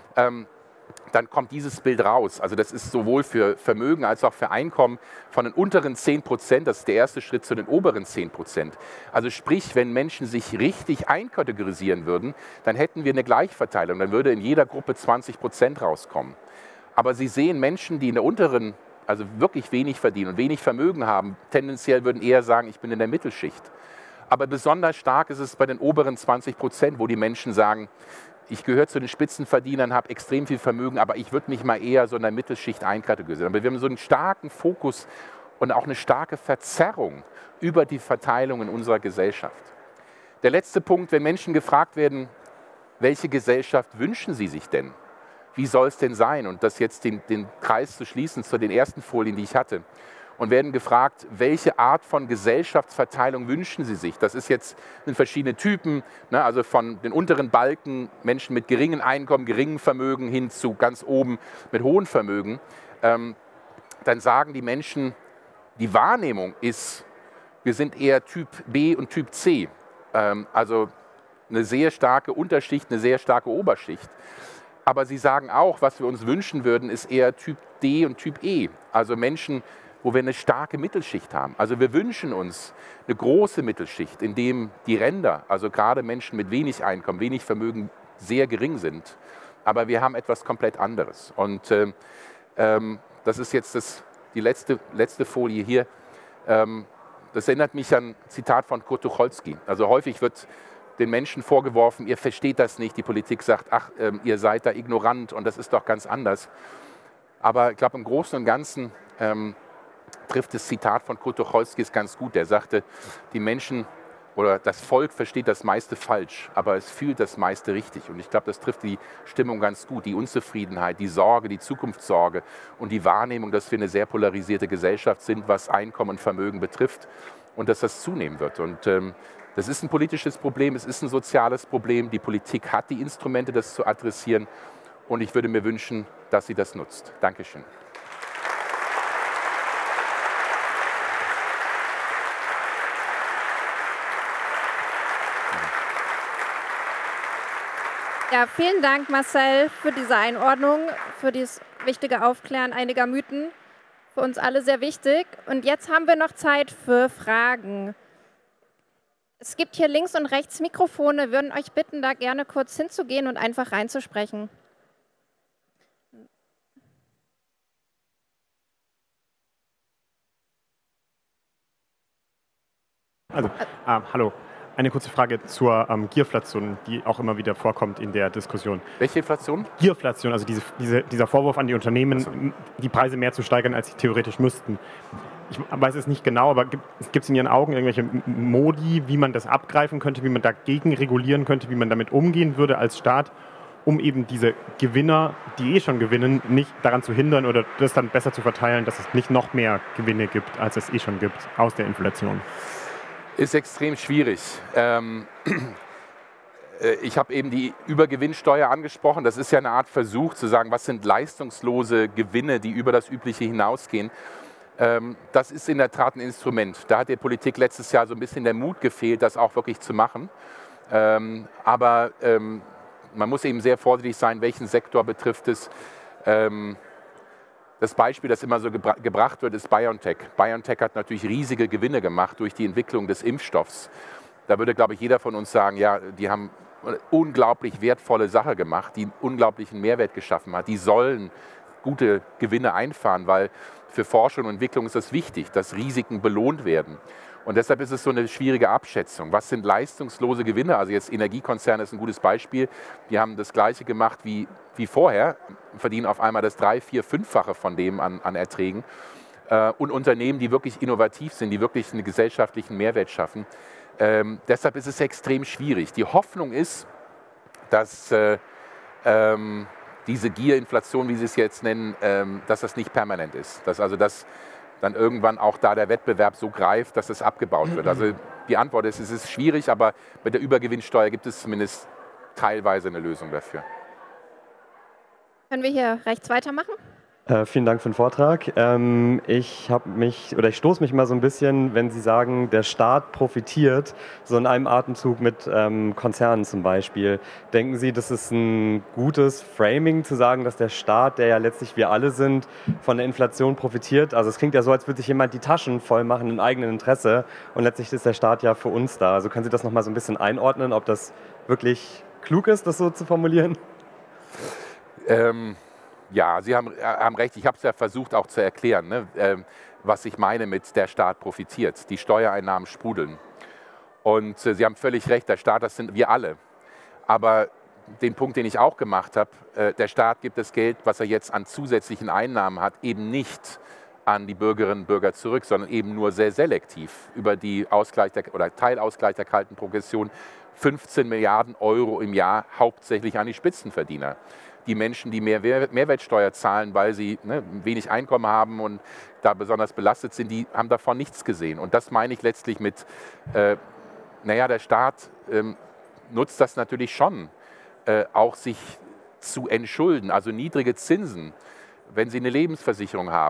dann kommt dieses Bild raus. Also das ist sowohl für Vermögen als auch für Einkommen von den unteren 10%, das ist der erste Schritt zu den oberen 10%. Also sprich, wenn Menschen sich richtig einkategorisieren würden, dann hätten wir eine Gleichverteilung, dann würde in jeder Gruppe 20% rauskommen. Aber Sie sehen Menschen, die in der unteren, also wirklich wenig verdienen und wenig Vermögen haben, tendenziell würden eher sagen, ich bin in der Mittelschicht. Aber besonders stark ist es bei den oberen 20%, wo die Menschen sagen, ich gehöre zu den Spitzenverdienern, habe extrem viel Vermögen, aber ich würde mich mal eher so in der Mittelschicht einkategorisieren. Aber wir haben so einen starken Fokus und auch eine starke Verzerrung über die Verteilung in unserer Gesellschaft. Der letzte Punkt, wenn Menschen gefragt werden, welche Gesellschaft wünschen sie sich denn? Wie soll es denn sein? Und das jetzt den Kreis zu schließen zu den ersten Folien, die ich hatte. Und werden gefragt, welche Art von Gesellschaftsverteilung wünschen Sie sich? Das ist jetzt in verschiedene Typen, ne, also von den unteren Balken, Menschen mit geringem Einkommen, geringem Vermögen hin zu ganz oben mit hohem Vermögen. dann sagen die Menschen, die Wahrnehmung ist, wir sind eher Typ B und Typ C. Also eine sehr starke Unterschicht, eine sehr starke Oberschicht. Aber sie sagen auch, was wir uns wünschen würden, ist eher Typ D und Typ E. Also Menschen, wo wir eine starke Mittelschicht haben. Also wir wünschen uns eine große Mittelschicht, in dem die Ränder, also gerade Menschen mit wenig Einkommen, wenig Vermögen, sehr gering sind. Aber wir haben etwas komplett anderes. Und das ist jetzt die letzte Folie hier. Das erinnert mich an ein Zitat von Kurt Tucholsky. Also häufig wird den Menschen vorgeworfen, ihr versteht das nicht. Die Politik sagt, ach, ihr seid da ignorant und das ist doch ganz anders. Aber ich glaube, im Großen und Ganzen trifft das Zitat von Kurt Tucholsky ganz gut. Der sagte, die Menschen oder das Volk versteht das meiste falsch, aber es fühlt das meiste richtig. Und ich glaube, das trifft die Stimmung ganz gut. Die Unzufriedenheit, die Sorge, die Zukunftssorge und die Wahrnehmung, dass wir eine sehr polarisierte Gesellschaft sind, was Einkommen und Vermögen betrifft und dass das zunehmen wird. Und das ist ein politisches Problem, es ist ein soziales Problem. Die Politik hat die Instrumente, das zu adressieren. Und ich würde mir wünschen, dass sie das nutzt. Dankeschön. Ja, vielen Dank, Marcel, für diese Einordnung, für dieses wichtige Aufklären einiger Mythen. Für uns alle sehr wichtig. Und jetzt haben wir noch Zeit für Fragen. Es gibt hier links und rechts Mikrofone. Wir würden euch bitten, da gerne kurz hinzugehen und einfach reinzusprechen. Also, hallo. Eine kurze Frage zur Gierflation, die auch immer wieder vorkommt in der Diskussion. Welche Inflation? Gierflation, also dieser Vorwurf an die Unternehmen, die Preise mehr zu steigern, als sie theoretisch müssten. Ich weiß es nicht genau, aber gibt es in Ihren Augen irgendwelche Modi, wie man das abgreifen könnte, wie man dagegen regulieren könnte, wie man damit umgehen würde als Staat, um eben diese Gewinner, die schon gewinnen, nicht daran zu hindern oder das dann besser zu verteilen, dass es nicht noch mehr Gewinne gibt, als es schon gibt aus der Inflation? Ist extrem schwierig. Ich habe eben die Übergewinnsteuer angesprochen. Das ist ja eine Art Versuch zu sagen, was sind leistungslose Gewinne, die über das Übliche hinausgehen. Das ist in der Tat ein Instrument. Da hat der Politik letztes Jahr so ein bisschen der Mut gefehlt, das auch wirklich zu machen. Aber man muss eben sehr vorsichtig sein, welchen Sektor betrifft es. Das Beispiel, das immer so gebracht wird, ist BioNTech. BioNTech hat natürlich riesige Gewinne gemacht durch die Entwicklung des Impfstoffs. Da würde, glaube ich, jeder von uns sagen, ja, die haben eine unglaublich wertvolle Sache gemacht, die einen unglaublichen Mehrwert geschaffen hat. Die sollen gute Gewinne einfahren, weil für Forschung und Entwicklung ist es wichtig, dass Risiken belohnt werden. Und deshalb ist es so eine schwierige Abschätzung. Was sind leistungslose Gewinne? Also jetzt Energiekonzerne ist ein gutes Beispiel. Die haben das Gleiche gemacht wie vorher, verdienen auf einmal das 3-, 4-, 5-fache von dem an Erträgen. Und Unternehmen, die wirklich innovativ sind, die wirklich einen gesellschaftlichen Mehrwert schaffen. Deshalb ist es extrem schwierig. Die Hoffnung ist, dass diese Gierinflation, wie Sie es jetzt nennen, dass das nicht permanent ist. Dass dann irgendwann auch da der Wettbewerb so greift, dass es abgebaut wird. Also die Antwort ist, es ist schwierig, aber mit der Übergewinnsteuer gibt es zumindest teilweise eine Lösung dafür. Können wir hier rechts weitermachen? Vielen Dank für den Vortrag. Ich stoße mich mal so ein bisschen, wenn Sie sagen, der Staat profitiert, so in einem Atemzug mit Konzernen zum Beispiel. Denken Sie, das ist ein gutes Framing zu sagen, dass der Staat, der ja letztlich wir alle sind, von der Inflation profitiert? Also es klingt ja so, als würde sich jemand die Taschen voll machen im eigenen Interesse und letztlich ist der Staat ja für uns da. Also können Sie das nochmal so ein bisschen einordnen, ob das wirklich klug ist, das so zu formulieren? Ja, Sie haben recht. Ich habe es ja versucht auch zu erklären, ne, was ich meine mit der Staat profitiert. Die Steuereinnahmen sprudeln. Und Sie haben völlig recht, der Staat, das sind wir alle. Aber den Punkt, den ich auch gemacht habe, der Staat gibt das Geld, was er jetzt an zusätzlichen Einnahmen hat, eben nicht an die Bürgerinnen und Bürger zurück, sondern eben nur sehr selektiv über die Teilausgleich der kalten Progression 15 Milliarden Euro im Jahr hauptsächlich an die Spitzenverdiener. Die Menschen, die mehr Mehrwertsteuer zahlen, weil sie wenig Einkommen haben und da besonders belastet sind, die haben davon nichts gesehen. Und das meine ich letztlich mit, der Staat nutzt das natürlich schon, auch sich zu entschulden, also niedrige Zinsen, wenn Sie eine Lebensversicherung haben.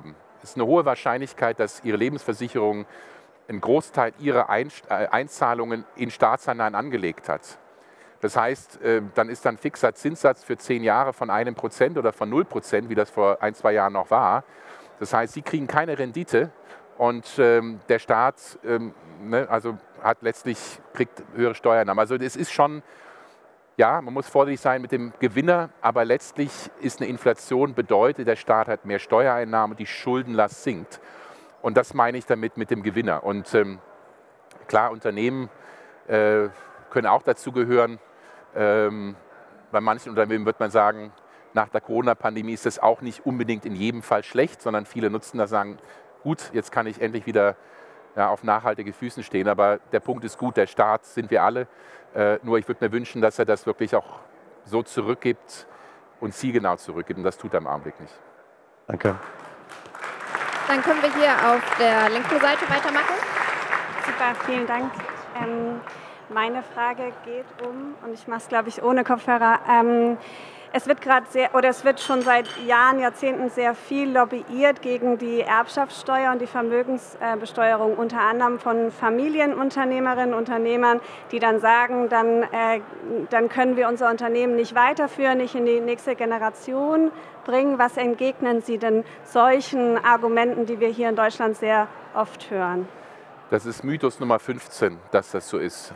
Es ist eine hohe Wahrscheinlichkeit, dass Ihre Lebensversicherung einen Großteil Ihrer Einzahlungen in Staatsanleihen angelegt hat. Das heißt, dann ist dann fixer Zinssatz für 10 Jahre von 1% oder von 0%, wie das vor 1, 2 Jahren noch war. Das heißt, Sie kriegen keine Rendite und der Staat also kriegt höhere Steuereinnahmen. Also es ist schon, ja, man muss vorsichtig sein mit dem Gewinner, aber letztlich ist eine Inflation bedeutet, der Staat hat mehr Steuereinnahmen und die Schuldenlast sinkt. Und das meine ich damit mit dem Gewinner. Und klar, Unternehmen können auch dazu gehören. Bei manchen Unternehmen wird man sagen, nach der Corona-Pandemie ist das auch nicht unbedingt in jedem Fall schlecht, sondern viele nutzen das, sagen, gut, jetzt kann ich endlich wieder auf nachhaltige Füßen stehen. Aber der Punkt ist gut, der Staat sind wir alle. Nur ich würde mir wünschen, dass er das wirklich auch so zurückgibt und zielgenau zurückgibt. Und das tut er im Augenblick nicht. Danke. Dann können wir hier auf der linken Seite weitermachen. Super, vielen Dank. Meine Frage geht und ich mache es, glaube ich, ohne Kopfhörer. Es wird schon seit Jahren, Jahrzehnten sehr viel lobbyiert gegen die Erbschaftssteuer und die Vermögensbesteuerung, unter anderem von Familienunternehmerinnen und Unternehmern, die dann sagen, dann können wir unser Unternehmen nicht weiterführen, nicht in die nächste Generation bringen. Was entgegnen Sie denn solchen Argumenten, die wir hier in Deutschland sehr oft hören? Das ist Mythos Nummer 15, dass das so ist.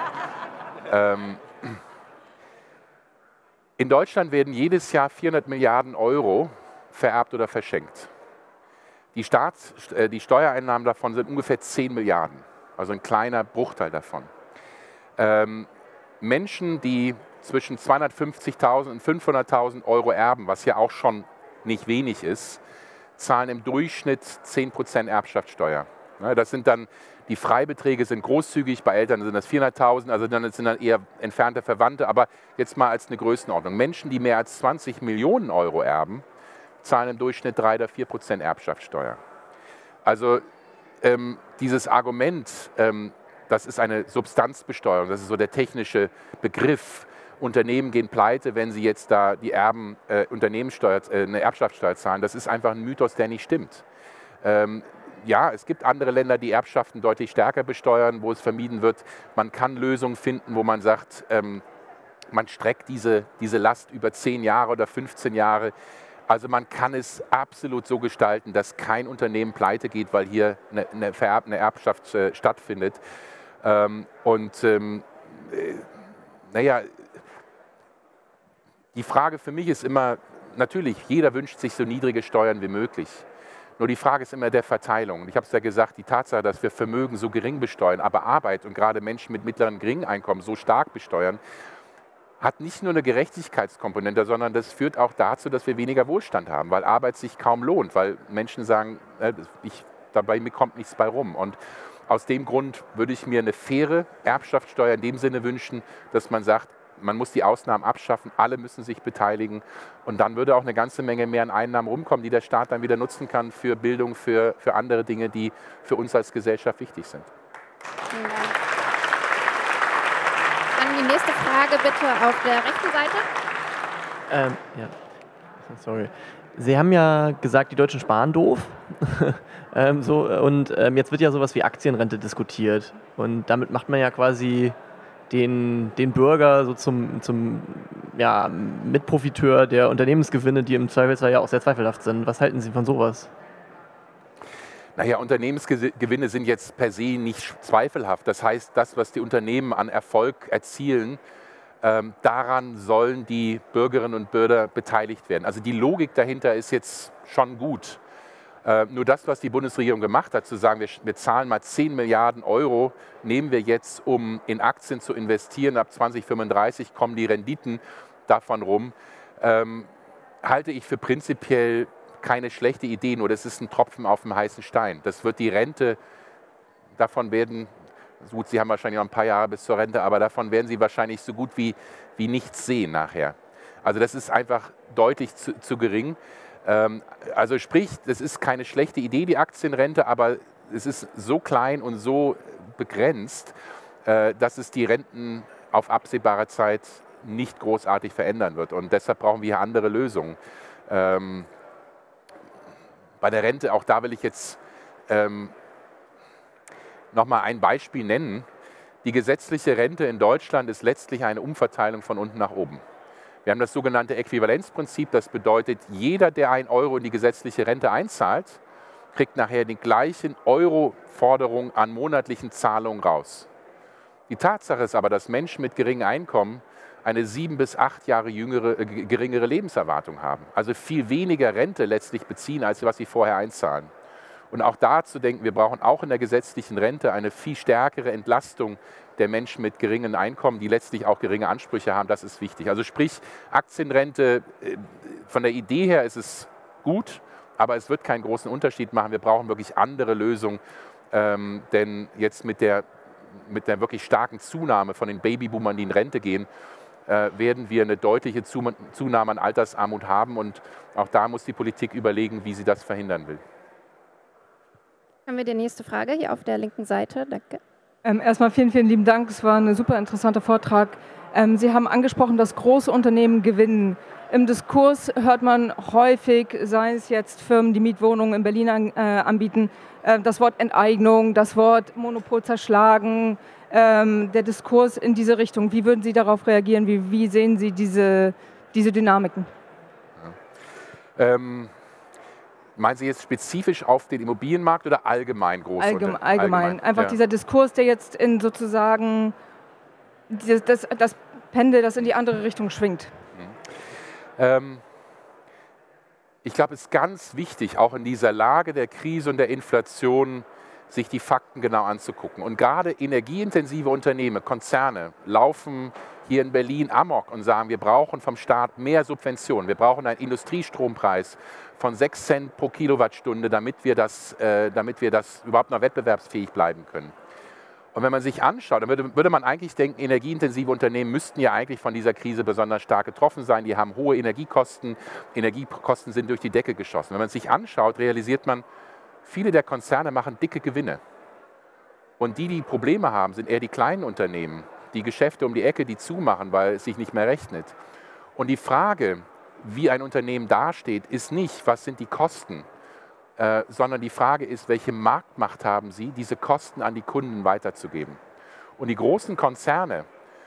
In Deutschland werden jedes Jahr 400 Milliarden Euro vererbt oder verschenkt. Die Steuereinnahmen davon sind ungefähr 10 Milliarden, also ein kleiner Bruchteil davon. Menschen, die zwischen 250.000 und 500.000 Euro erben, was ja auch schon nicht wenig ist, zahlen im Durchschnitt 10% Erbschaftssteuer. Das sind dann, die Freibeträge sind großzügig, bei Eltern sind das 400.000, also dann sind dann eher entfernte Verwandte, aber jetzt mal als eine Größenordnung. Menschen, die mehr als 20 Millionen Euro erben, zahlen im Durchschnitt 3 oder 4% Erbschaftssteuer. Also dieses Argument, das ist eine Substanzbesteuerung, das ist so der technische Begriff. Unternehmen gehen pleite, wenn sie jetzt da die Erben eine Erbschaftssteuer zahlen. Das ist einfach ein Mythos, der nicht stimmt. Ja, es gibt andere Länder, die Erbschaften deutlich stärker besteuern, wo es vermieden wird. Man kann Lösungen finden, wo man sagt, man streckt diese Last über 10 Jahre oder 15 Jahre. Also man kann es absolut so gestalten, dass kein Unternehmen pleite geht, weil hier eine Erbschaft stattfindet. Naja, die Frage für mich ist immer, natürlich, jeder wünscht sich so niedrige Steuern wie möglich. Nur die Frage ist immer der Verteilung. Ich habe es ja gesagt, die Tatsache, dass wir Vermögen so gering besteuern, aber Arbeit und gerade Menschen mit mittleren geringen Einkommen so stark besteuern, hat nicht nur eine Gerechtigkeitskomponente, sondern das führt auch dazu, dass wir weniger Wohlstand haben, weil Arbeit sich kaum lohnt, weil Menschen sagen, dabei kommt nichts bei rum. Und aus dem Grund würde ich mir eine faire Erbschaftssteuer in dem Sinne wünschen, dass man sagt, man muss die Ausnahmen abschaffen, alle müssen sich beteiligen und dann würde auch eine ganze Menge mehr an Einnahmen rumkommen, die der Staat dann wieder nutzen kann für Bildung, für andere Dinge, die für uns als Gesellschaft wichtig sind. Vielen Dank. Dann die nächste Frage bitte auf der rechten Seite. Ja, sorry. Sie haben ja gesagt, die Deutschen sparen doof. Jetzt wird ja sowas wie Aktienrente diskutiert und damit macht man ja quasi den Bürger so zum Mitprofiteur der Unternehmensgewinne, die im Zweifelsfall ja auch sehr zweifelhaft sind. Was halten Sie von sowas? Naja, Unternehmensgewinne sind jetzt per se nicht zweifelhaft. Das heißt, das, was die Unternehmen an Erfolg erzielen, daran sollen die Bürgerinnen und Bürger beteiligt werden. Also die Logik dahinter ist jetzt schon gut. Nur das, was die Bundesregierung gemacht hat, zu sagen, wir zahlen mal 10 Milliarden Euro, nehmen wir jetzt, um in Aktien zu investieren, ab 2035 kommen die Renditen davon rum, halte ich für prinzipiell keine schlechte Idee, nur das ist ein Tropfen auf dem heißen Stein. Das wird die Rente, davon werden, gut, Sie haben wahrscheinlich noch ein paar Jahre bis zur Rente, aber davon werden Sie wahrscheinlich so gut wie nichts sehen nachher. Also das ist einfach deutlich zu gering. Also sprich, das ist keine schlechte Idee, die Aktienrente, aber es ist so klein und so begrenzt, dass es die Renten auf absehbare Zeit nicht großartig verändern wird. Und deshalb brauchen wir hier andere Lösungen. Bei der Rente, auch da will ich jetzt nochmal ein Beispiel nennen. Die gesetzliche Rente in Deutschland ist letztlich eine Umverteilung von unten nach oben. Wir haben das sogenannte Äquivalenzprinzip, das bedeutet, jeder, der 1 Euro in die gesetzliche Rente einzahlt, kriegt nachher die gleichen Euro-Forderung an monatlichen Zahlungen raus. Die Tatsache ist aber, dass Menschen mit geringem Einkommen eine 7 bis 8 Jahre geringere Lebenserwartung haben. Also viel weniger Rente letztlich beziehen, als was sie vorher einzahlen. Und auch da zu denken, wir brauchen auch in der gesetzlichen Rente eine viel stärkere Entlastung der Menschen mit geringem Einkommen, die letztlich auch geringe Ansprüche haben, das ist wichtig. Also sprich, Aktienrente, von der Idee her ist es gut, aber es wird keinen großen Unterschied machen. Wir brauchen wirklich andere Lösungen, denn jetzt mit der wirklich starken Zunahme von den Babyboomern, die in Rente gehen, werden wir eine deutliche Zunahme an Altersarmut haben. Und auch da muss die Politik überlegen, wie sie das verhindern will. Haben wir die nächste Frage hier auf der linken Seite. Danke. Erstmal vielen, vielen lieben Dank. Es war ein super interessanter Vortrag. Sie haben angesprochen, dass große Unternehmen gewinnen. Im Diskurs hört man häufig, seien es jetzt Firmen, die Mietwohnungen in Berlin anbieten, das Wort Enteignung, das Wort Monopol zerschlagen, der Diskurs in diese Richtung. Wie würden Sie darauf reagieren? Wie sehen Sie diese Dynamiken? Ja. Meinen Sie jetzt spezifisch auf den Immobilienmarkt oder allgemein große Unternehmen? Allgemein. Einfach dieser Diskurs, der jetzt in sozusagen das Pendel, das in die andere Richtung schwingt. Ich glaube, es ist ganz wichtig, auch in dieser Lage der Krise und der Inflation, sich die Fakten genau anzugucken. Und gerade energieintensive Unternehmen, Konzerne, laufen hier in Berlin amok und sagen, wir brauchen vom Staat mehr Subventionen. Wir brauchen einen Industriestrompreis von 6 Cent pro Kilowattstunde, damit wir das überhaupt noch wettbewerbsfähig bleiben können. Und wenn man sich anschaut, dann würde man eigentlich denken, energieintensive Unternehmen müssten ja eigentlich von dieser Krise besonders stark getroffen sein. Die haben hohe Energiekosten. Energiekosten sind durch die Decke geschossen. Wenn man sich anschaut, realisiert man, viele der Konzerne machen dicke Gewinne. Und die Probleme haben, sind eher die kleinen Unternehmen, die Geschäfte um die Ecke, die zumachen, weil es sich nicht mehr rechnet. Und die Frage, wie ein Unternehmen dasteht, ist nicht, was sind die Kosten, sondern die Frage ist, welche Marktmacht haben Sie, diese Kosten an die Kunden weiterzugeben. Und die großen Konzerne,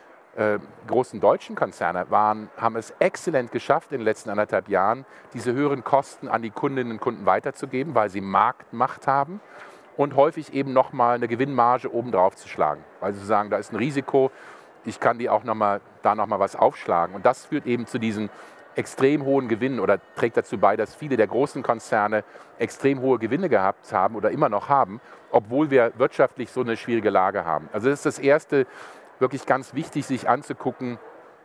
großen deutschen Konzerne haben es exzellent geschafft in den letzten 1,5 Jahren, diese höheren Kosten an die Kundinnen und Kunden weiterzugeben, weil sie Marktmacht haben und häufig eben nochmal eine Gewinnmarge obendrauf zu schlagen. Weil sie sagen, da ist ein Risiko, ich kann die auch nochmal was aufschlagen. Und das führt eben zu diesen extrem hohen Gewinnen oder trägt dazu bei, dass viele der großen Konzerne extrem hohe Gewinne gehabt haben oder immer noch haben, obwohl wir wirtschaftlich so eine schwierige Lage haben. Also das ist das Erste, wirklich ganz wichtig, sich anzugucken,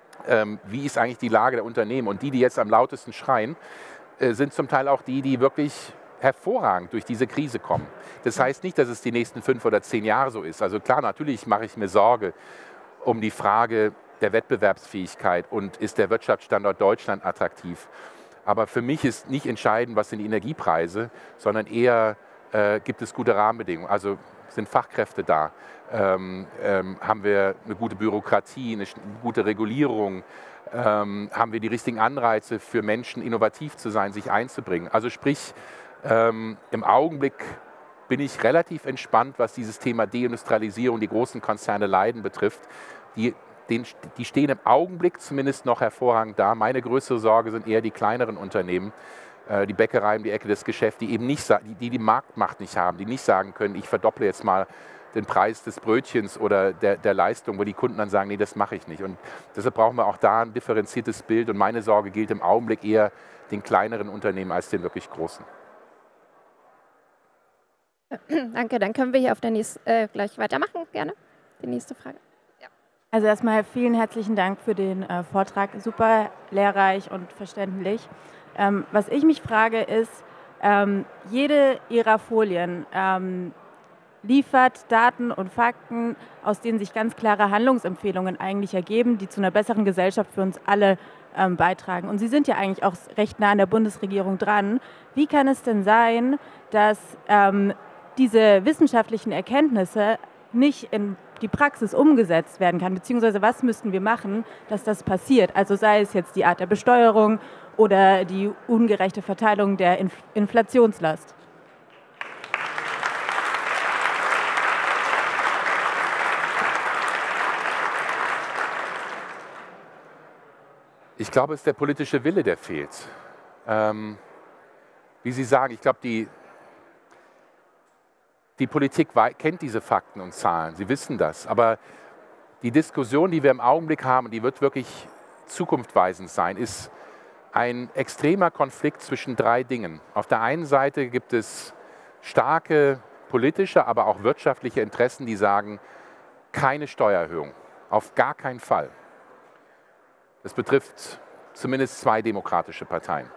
wie ist eigentlich die Lage der Unternehmen. Und die jetzt am lautesten schreien, sind zum Teil auch die wirklich hervorragend durch diese Krise kommen. Das heißt nicht, dass es die nächsten 5 oder 10 Jahre so ist. Also klar, natürlich mache ich mir Sorge um die Frage der Wettbewerbsfähigkeit und ist der Wirtschaftsstandort Deutschland attraktiv. Aber für mich ist nicht entscheidend, was sind die Energiepreise, sondern eher gibt es gute Rahmenbedingungen. Also sind Fachkräfte da, haben wir eine gute Bürokratie, eine gute Regulierung, haben wir die richtigen Anreize für Menschen, innovativ zu sein, sich einzubringen. Also sprich, im Augenblick bin ich relativ entspannt, was dieses Thema Deindustrialisierung, die großen Konzerne leiden betrifft. Die stehen im Augenblick zumindest noch hervorragend da. Meine größere Sorge sind eher die kleineren Unternehmen, die Bäckerei um die Ecke des Geschäfts, die eben nicht, die Marktmacht nicht haben, die nicht sagen können, ich verdopple jetzt mal den Preis des Brötchens oder der Leistung, wo die Kunden dann sagen, nee, das mache ich nicht. Und deshalb brauchen wir auch da ein differenziertes Bild. Und meine Sorge gilt im Augenblick eher den kleineren Unternehmen als den wirklich großen. Danke, dann können wir hier auf der gleich weitermachen, gerne. Die nächste Frage. Ja. Also erstmal vielen herzlichen Dank für den Vortrag, super lehrreich und verständlich. Was ich mich frage ist, jede Ihrer Folien liefert Daten und Fakten, aus denen sich ganz klare Handlungsempfehlungen eigentlich ergeben, die zu einer besseren Gesellschaft für uns alle beitragen. Und Sie sind ja eigentlich auch recht nah an der Bundesregierung dran. Wie kann es denn sein, dass diese wissenschaftlichen Erkenntnisse nicht in die Praxis umgesetzt werden kann, beziehungsweise was müssten wir machen, dass das passiert? Also sei es jetzt die Art der Besteuerung oder die ungerechte Verteilung der Inflationslast? Ich glaube, es ist der politische Wille, der fehlt. Wie Sie sagen, ich glaube, die Politik kennt diese Fakten und Zahlen, sie wissen das. Aber die Diskussion, die wir im Augenblick haben, die wird wirklich zukunftsweisend sein, ist ein extremer Konflikt zwischen drei Dingen. Auf der einen Seite gibt es starke politische, aber auch wirtschaftliche Interessen, die sagen, keine Steuererhöhung, auf gar keinen Fall. Das betrifft zumindest zwei demokratische Parteien.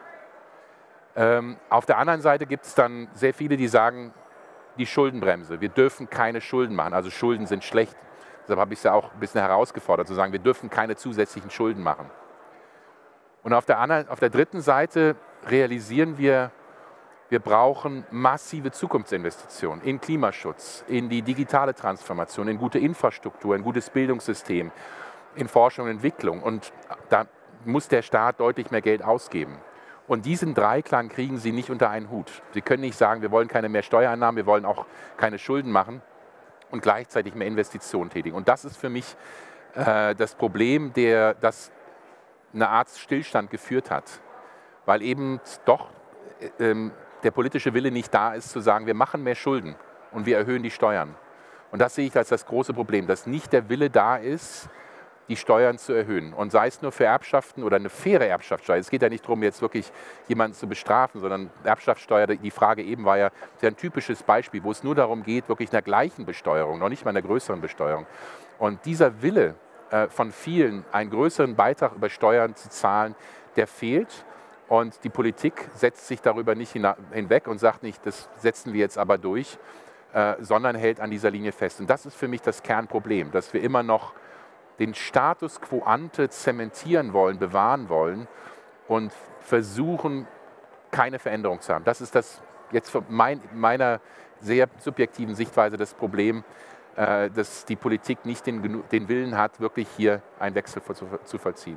Auf der anderen Seite gibt es dann sehr viele, die sagen, die Schuldenbremse, wir dürfen keine Schulden machen, also Schulden sind schlecht. Deshalb habe ich es ja auch ein bisschen herausgefordert, zu sagen, wir dürfen keine zusätzlichen Schulden machen. Und auf der dritten Seite realisieren wir, wir brauchen massive Zukunftsinvestitionen in Klimaschutz, in die digitale Transformation, in gute Infrastruktur, in gutes Bildungssystem, in Forschung und Entwicklung. Und da muss der Staat deutlich mehr Geld ausgeben. Und diesen Dreiklang kriegen Sie nicht unter einen Hut. Sie können nicht sagen, wir wollen keine mehr Steuereinnahmen, wir wollen auch keine Schulden machen und gleichzeitig mehr Investitionen tätigen. Und das ist für mich das Problem, das eine Art Stillstand geführt hat. Weil eben doch der politische Wille nicht da ist, zu sagen, wir machen mehr Schulden und wir erhöhen die Steuern. Und das sehe ich als das große Problem, dass nicht der Wille da ist, die Steuern zu erhöhen. Und sei es nur für Erbschaften oder eine faire Erbschaftssteuer. Es geht ja nicht darum, jetzt wirklich jemanden zu bestrafen, sondern Erbschaftssteuer, die Frage eben war ja ein typisches Beispiel, wo es nur darum geht, wirklich einer gleichen Besteuerung, noch nicht mal einer größeren Besteuerung. Und dieser Wille von vielen, einen größeren Beitrag über Steuern zu zahlen, der fehlt. Und die Politik setzt sich darüber nicht hinweg und sagt nicht, das setzen wir jetzt aber durch, sondern hält an dieser Linie fest. Und das ist für mich das Kernproblem, dass wir immer noch den Status quo ante zementieren wollen, bewahren wollen und versuchen, keine Veränderung zu haben. Das ist das jetzt von meiner sehr subjektiven Sichtweise das Problem, dass die Politik nicht den Willen hat, wirklich hier einen Wechsel zu vollziehen.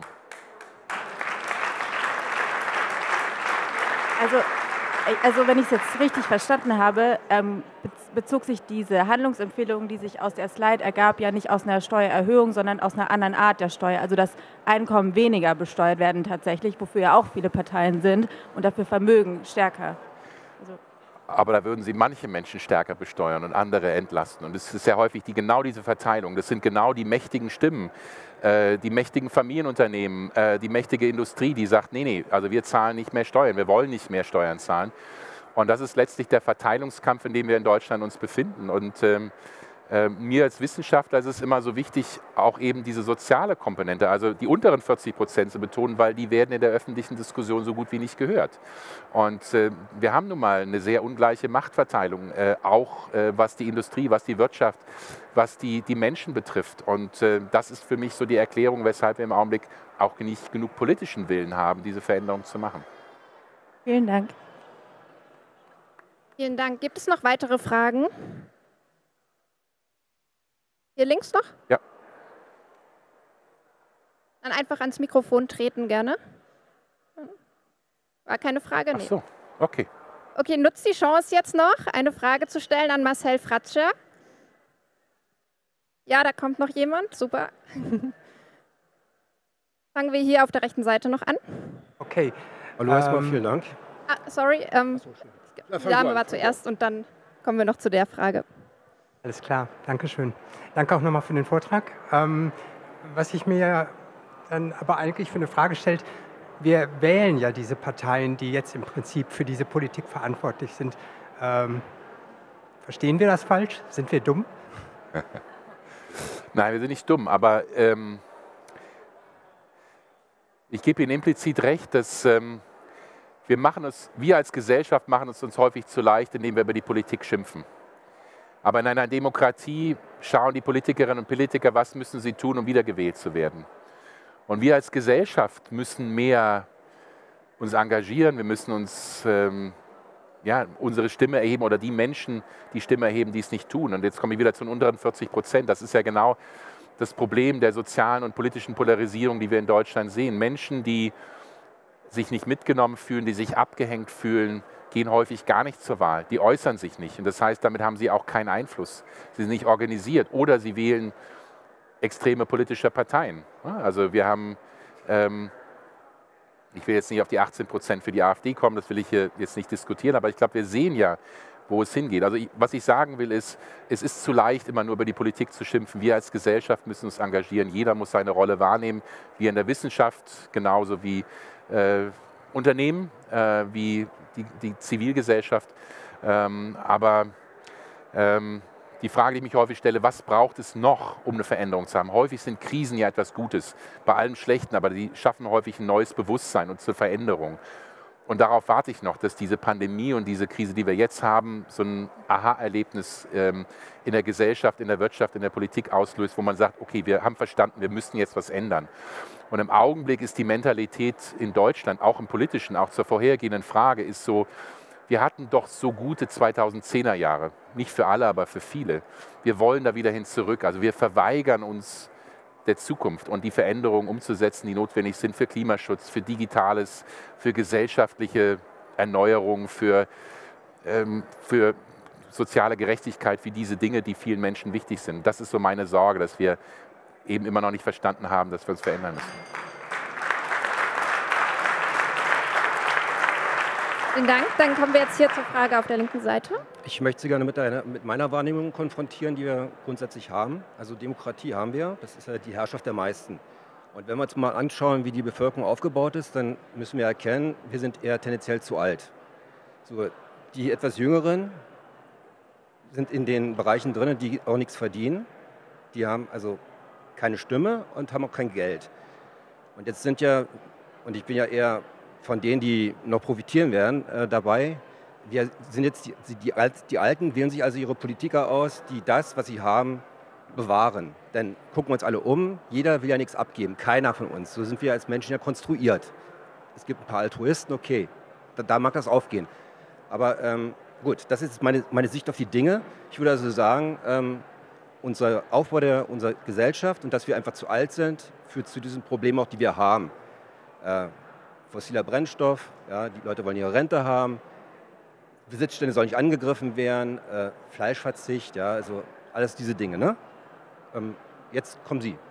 Also wenn ich es jetzt richtig verstanden habe, bezog sich diese Handlungsempfehlung, die sich aus der Slide ergab, ja nicht aus einer Steuererhöhung, sondern aus einer anderen Art der Steuer. Also dass Einkommen weniger besteuert werden tatsächlich, wofür ja auch viele Parteien sind, und dafür Vermögen stärker. Aber da würden Sie manche Menschen stärker besteuern und andere entlasten. Und es ist ja häufig genau diese Verteilung. Das sind genau die mächtigen Stimmen, die mächtigen Familienunternehmen, die mächtige Industrie, die sagt, nee, also wir zahlen nicht mehr Steuern, wir wollen nicht mehr Steuern zahlen. Und das ist letztlich der Verteilungskampf, in dem wir in Deutschland uns befinden. Und mir als Wissenschaftler ist es immer so wichtig, auch eben diese soziale Komponente, also die unteren 40% zu betonen, weil die werden in der öffentlichen Diskussion so gut wie nicht gehört. Und wir haben nun mal eine sehr ungleiche Machtverteilung, auch was die Industrie, was die Wirtschaft, was die Menschen betrifft. Und das ist für mich so die Erklärung, weshalb wir im Augenblick auch nicht genug politischen Willen haben, diese Veränderung zu machen. Vielen Dank. Vielen Dank. Gibt es noch weitere Fragen? Hier links noch? Ja. Dann einfach ans Mikrofon treten gerne. War keine Frage? Ach so, okay. Okay, nutzt die Chance jetzt noch, eine Frage zu stellen an Marcel Fratscher. Ja, da kommt noch jemand. Super. Fangen wir hier auf der rechten Seite noch an. Okay. Hallo erstmal, vielen Dank. Sorry, die Dame war zuerst und dann kommen wir noch zu der Frage. Alles klar, danke schön. Danke auch nochmal für den Vortrag. Was ich mir dann aber eigentlich für eine Frage stellt, wir wählen ja diese Parteien, die jetzt im Prinzip für diese Politik verantwortlich sind. Verstehen wir das falsch? Sind wir dumm? Nein, wir sind nicht dumm, aber ich gebe Ihnen implizit recht, dass wir als Gesellschaft machen es uns häufig zu leicht, indem wir über die Politik schimpfen. Aber in einer Demokratie schauen die Politikerinnen und Politiker, was müssen sie tun, um wiedergewählt zu werden. Und wir als Gesellschaft müssen mehr uns engagieren, wir müssen uns unsere Stimme erheben oder die Menschen die Stimme erheben, die es nicht tun. Und jetzt komme ich wieder zu den unteren 40%. Das ist ja genau das Problem der sozialen und politischen Polarisierung, die wir in Deutschland sehen. Menschen, die sich nicht mitgenommen fühlen, die sich abgehängt fühlen, gehen häufig gar nicht zur Wahl. Die äußern sich nicht. Und das heißt, damit haben sie auch keinen Einfluss. Sie sind nicht organisiert oder sie wählen extreme politische Parteien. Also wir haben, ich will jetzt nicht auf die 18% für die AfD kommen, das will ich hier jetzt nicht diskutieren, aber ich glaube, wir sehen ja, wo es hingeht. Also was ich sagen will, ist, es ist zu leicht, immer nur über die Politik zu schimpfen. Wir als Gesellschaft müssen uns engagieren. Jeder muss seine Rolle wahrnehmen, wir in der Wissenschaft, genauso wie Unternehmen, wie die Zivilgesellschaft. Die Frage, die ich mich häufig stelle, was braucht es noch, um eine Veränderung zu haben? Häufig sind Krisen ja etwas Gutes, bei allem Schlechten, aber die schaffen häufig ein neues Bewusstsein und zur Veränderung. Und darauf warte ich noch, dass diese Pandemie und diese Krise, die wir jetzt haben, so ein Aha-Erlebnis in der Gesellschaft, in der Wirtschaft, in der Politik auslöst, wo man sagt, okay, wir haben verstanden, wir müssen jetzt was ändern. Und im Augenblick ist die Mentalität in Deutschland, auch im Politischen, auch zur vorhergehenden Frage, ist so, wir hatten doch so gute 2010er Jahre. Nicht für alle, aber für viele. Wir wollen da wieder hin zurück. Also wir verweigern uns der Zukunft und die Veränderungen umzusetzen, die notwendig sind für Klimaschutz, für Digitales, für gesellschaftliche Erneuerung, für soziale Gerechtigkeit, wie diese Dinge, die vielen Menschen wichtig sind. Das ist so meine Sorge, dass wir eben immer noch nicht verstanden haben, dass wir uns verändern müssen. Vielen Dank. Dann kommen wir jetzt hier zur Frage auf der linken Seite. Ich möchte Sie gerne mit meiner Wahrnehmung konfrontieren, die wir grundsätzlich haben. Also Demokratie haben wir, das ist ja die Herrschaft der meisten. Und wenn wir uns mal anschauen, wie die Bevölkerung aufgebaut ist, dann müssen wir erkennen, wir sind eher tendenziell zu alt. So, die etwas Jüngeren sind in den Bereichen drin, die auch nichts verdienen. Die haben also keine Stimme und haben auch kein Geld. Und jetzt sind ja, und ich bin ja eher von denen, die noch profitieren werden, dabei. Wir sind jetzt die Alten, wählen sich also ihre Politiker aus, die das, was sie haben, bewahren. Denn gucken wir uns alle um, jeder will ja nichts abgeben, keiner von uns. So sind wir als Menschen ja konstruiert. Es gibt ein paar Altruisten, okay, da mag das aufgehen. Aber gut, das ist meine Sicht auf die Dinge. Ich würde also sagen, unser Aufbau unserer Gesellschaft und dass wir einfach zu alt sind, führt zu diesen Problemen auch, die wir haben. Fossiler Brennstoff, ja, die Leute wollen ihre Rente haben, Besitzstände sollen nicht angegriffen werden, Fleischverzicht, ja, also alles diese Dinge. Ne? Jetzt kommen Sie.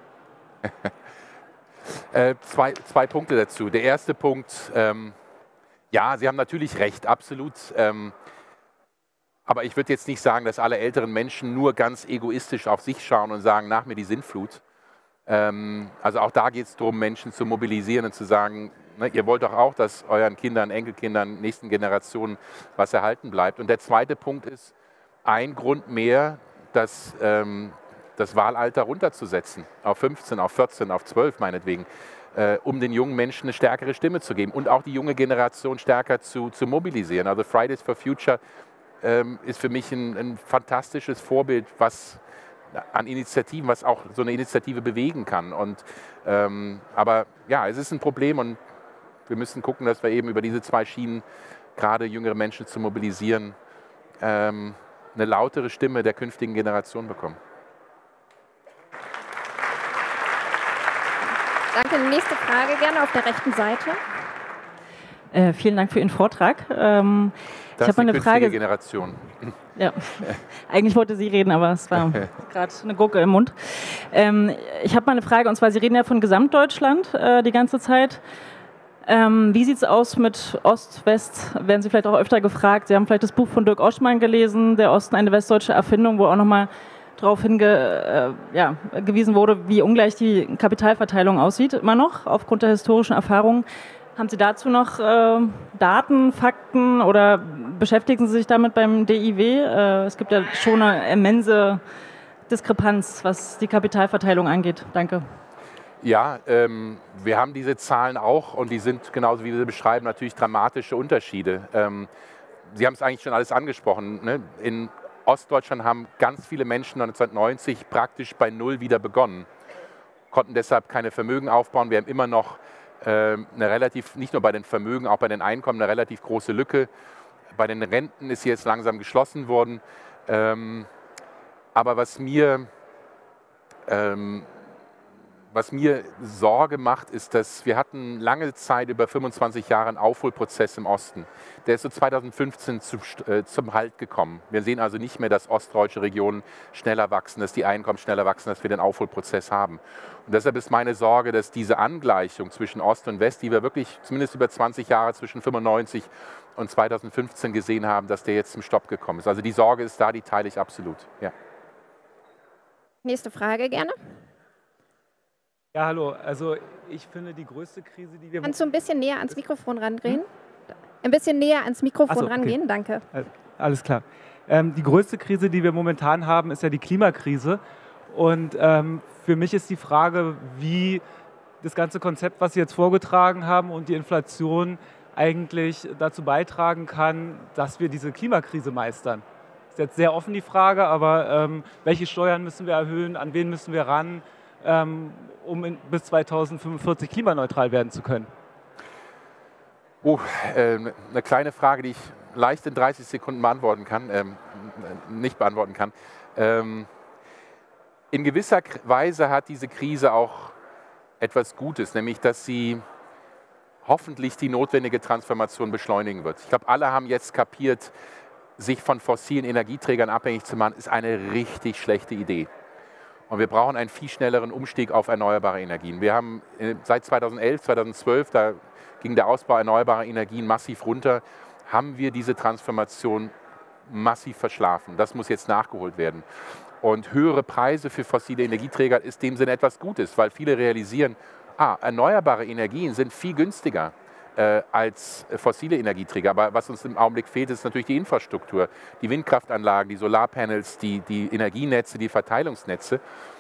Zwei Punkte dazu. Der erste Punkt, ja, Sie haben natürlich recht, absolut. Aber ich würde jetzt nicht sagen, dass alle älteren Menschen nur ganz egoistisch auf sich schauen und sagen, nach mir die Sintflut. Also auch da geht es darum, Menschen zu mobilisieren und zu sagen, ne, ihr wollt doch auch, dass euren Kindern, Enkelkindern, nächsten Generationen was erhalten bleibt. Und der zweite Punkt ist, ein Grund mehr, das Wahlalter runterzusetzen, auf 15, auf 14, auf 12 meinetwegen, um den jungen Menschen eine stärkere Stimme zu geben und auch die junge Generation stärker zu mobilisieren. Also Fridays for Future ist für mich ein fantastisches Vorbild, was an Initiativen, was auch so eine Initiative bewegen kann. Und, aber ja, es ist ein Problem und wir müssen gucken, dass wir eben über diese zwei Schienen, gerade jüngere Menschen zu mobilisieren, eine lautere Stimme der künftigen Generation bekommen. Danke. Nächste Frage gerne auf der rechten Seite. Vielen Dank für Ihren Vortrag. Das ich habe eine Frage. Generation. Ja, eigentlich wollte sie reden, aber es war gerade eine Gurke im Mund. Ich habe mal eine Frage, und zwar, Sie reden ja von Gesamtdeutschland die ganze Zeit. Wie sieht es aus mit Ost, West? Werden Sie vielleicht auch öfter gefragt? Sie haben vielleicht das Buch von Dirk Oschmann gelesen, Der Osten, eine westdeutsche Erfindung, wo auch nochmal darauf hingewiesen wurde, wie ungleich die Kapitalverteilung aussieht, immer noch, aufgrund der historischen Erfahrungen. Haben Sie dazu noch Daten, Fakten oder beschäftigen Sie sich damit beim DIW? Es gibt ja schon eine immense Diskrepanz, was die Kapitalverteilung angeht. Danke. Ja, wir haben diese Zahlen auch und die sind, genauso wie Sie beschreiben, natürlich dramatische Unterschiede. Sie haben es eigentlich schon alles angesprochen. Ne? In Ostdeutschland haben ganz viele Menschen 1990 praktisch bei Null wieder begonnen, konnten deshalb keine Vermögen aufbauen. Wir haben immer noch eine relativ, nicht nur bei den Vermögen, auch bei den Einkommen eine relativ große Lücke. Bei den Renten ist sie jetzt langsam geschlossen worden. Aber was mir was mir Sorge macht, ist, dass wir hatten lange Zeit, über 25 Jahre, einen Aufholprozess im Osten. Der ist so 2015 zum Halt gekommen. Wir sehen also nicht mehr, dass ostdeutsche Regionen schneller wachsen, dass die Einkommen schneller wachsen, dass wir den Aufholprozess haben. Und deshalb ist meine Sorge, dass diese Angleichung zwischen Ost und West, die wir wirklich zumindest über 20 Jahre zwischen 95 und 2015 gesehen haben, dass der jetzt zum Stopp gekommen ist. Also die Sorge ist da, die teile ich absolut. Ja. Nächste Frage gerne. Ja, hallo. Also ich finde, die größte Krise, die wir... Kannst du ein bisschen näher ans Mikrofon rangehen? Ein bisschen näher ans Mikrofon rangehen, danke. Alles klar. Die größte Krise, die wir momentan haben, ist ja die Klimakrise. Und für mich ist die Frage, wie das ganze Konzept, was Sie jetzt vorgetragen haben und die Inflation eigentlich dazu beitragen kann, dass wir diese Klimakrise meistern. Das ist jetzt sehr offen die Frage, aber welche Steuern müssen wir erhöhen, an wen müssen wir ran, um bis 2045 klimaneutral werden zu können? Eine kleine Frage, die ich leicht in 30 Sekunden nicht beantworten kann. In gewisser Weise hat diese Krise auch etwas Gutes, nämlich dass sie hoffentlich die notwendige Transformation beschleunigen wird. Ich glaube, alle haben jetzt kapiert, sich von fossilen Energieträgern abhängig zu machen, ist eine richtig schlechte Idee. Und wir brauchen einen viel schnelleren Umstieg auf erneuerbare Energien. Wir haben seit 2011, 2012, da ging der Ausbau erneuerbarer Energien massiv runter, haben wir diese Transformation massiv verschlafen. Das muss jetzt nachgeholt werden. Und höhere Preise für fossile Energieträger ist dem Sinne etwas Gutes, weil viele realisieren, erneuerbare Energien sind viel günstiger als fossile Energieträger. Aber was uns im Augenblick fehlt, ist natürlich die Infrastruktur, die Windkraftanlagen, die Solarpanels, die Energienetze, die Verteilungsnetze.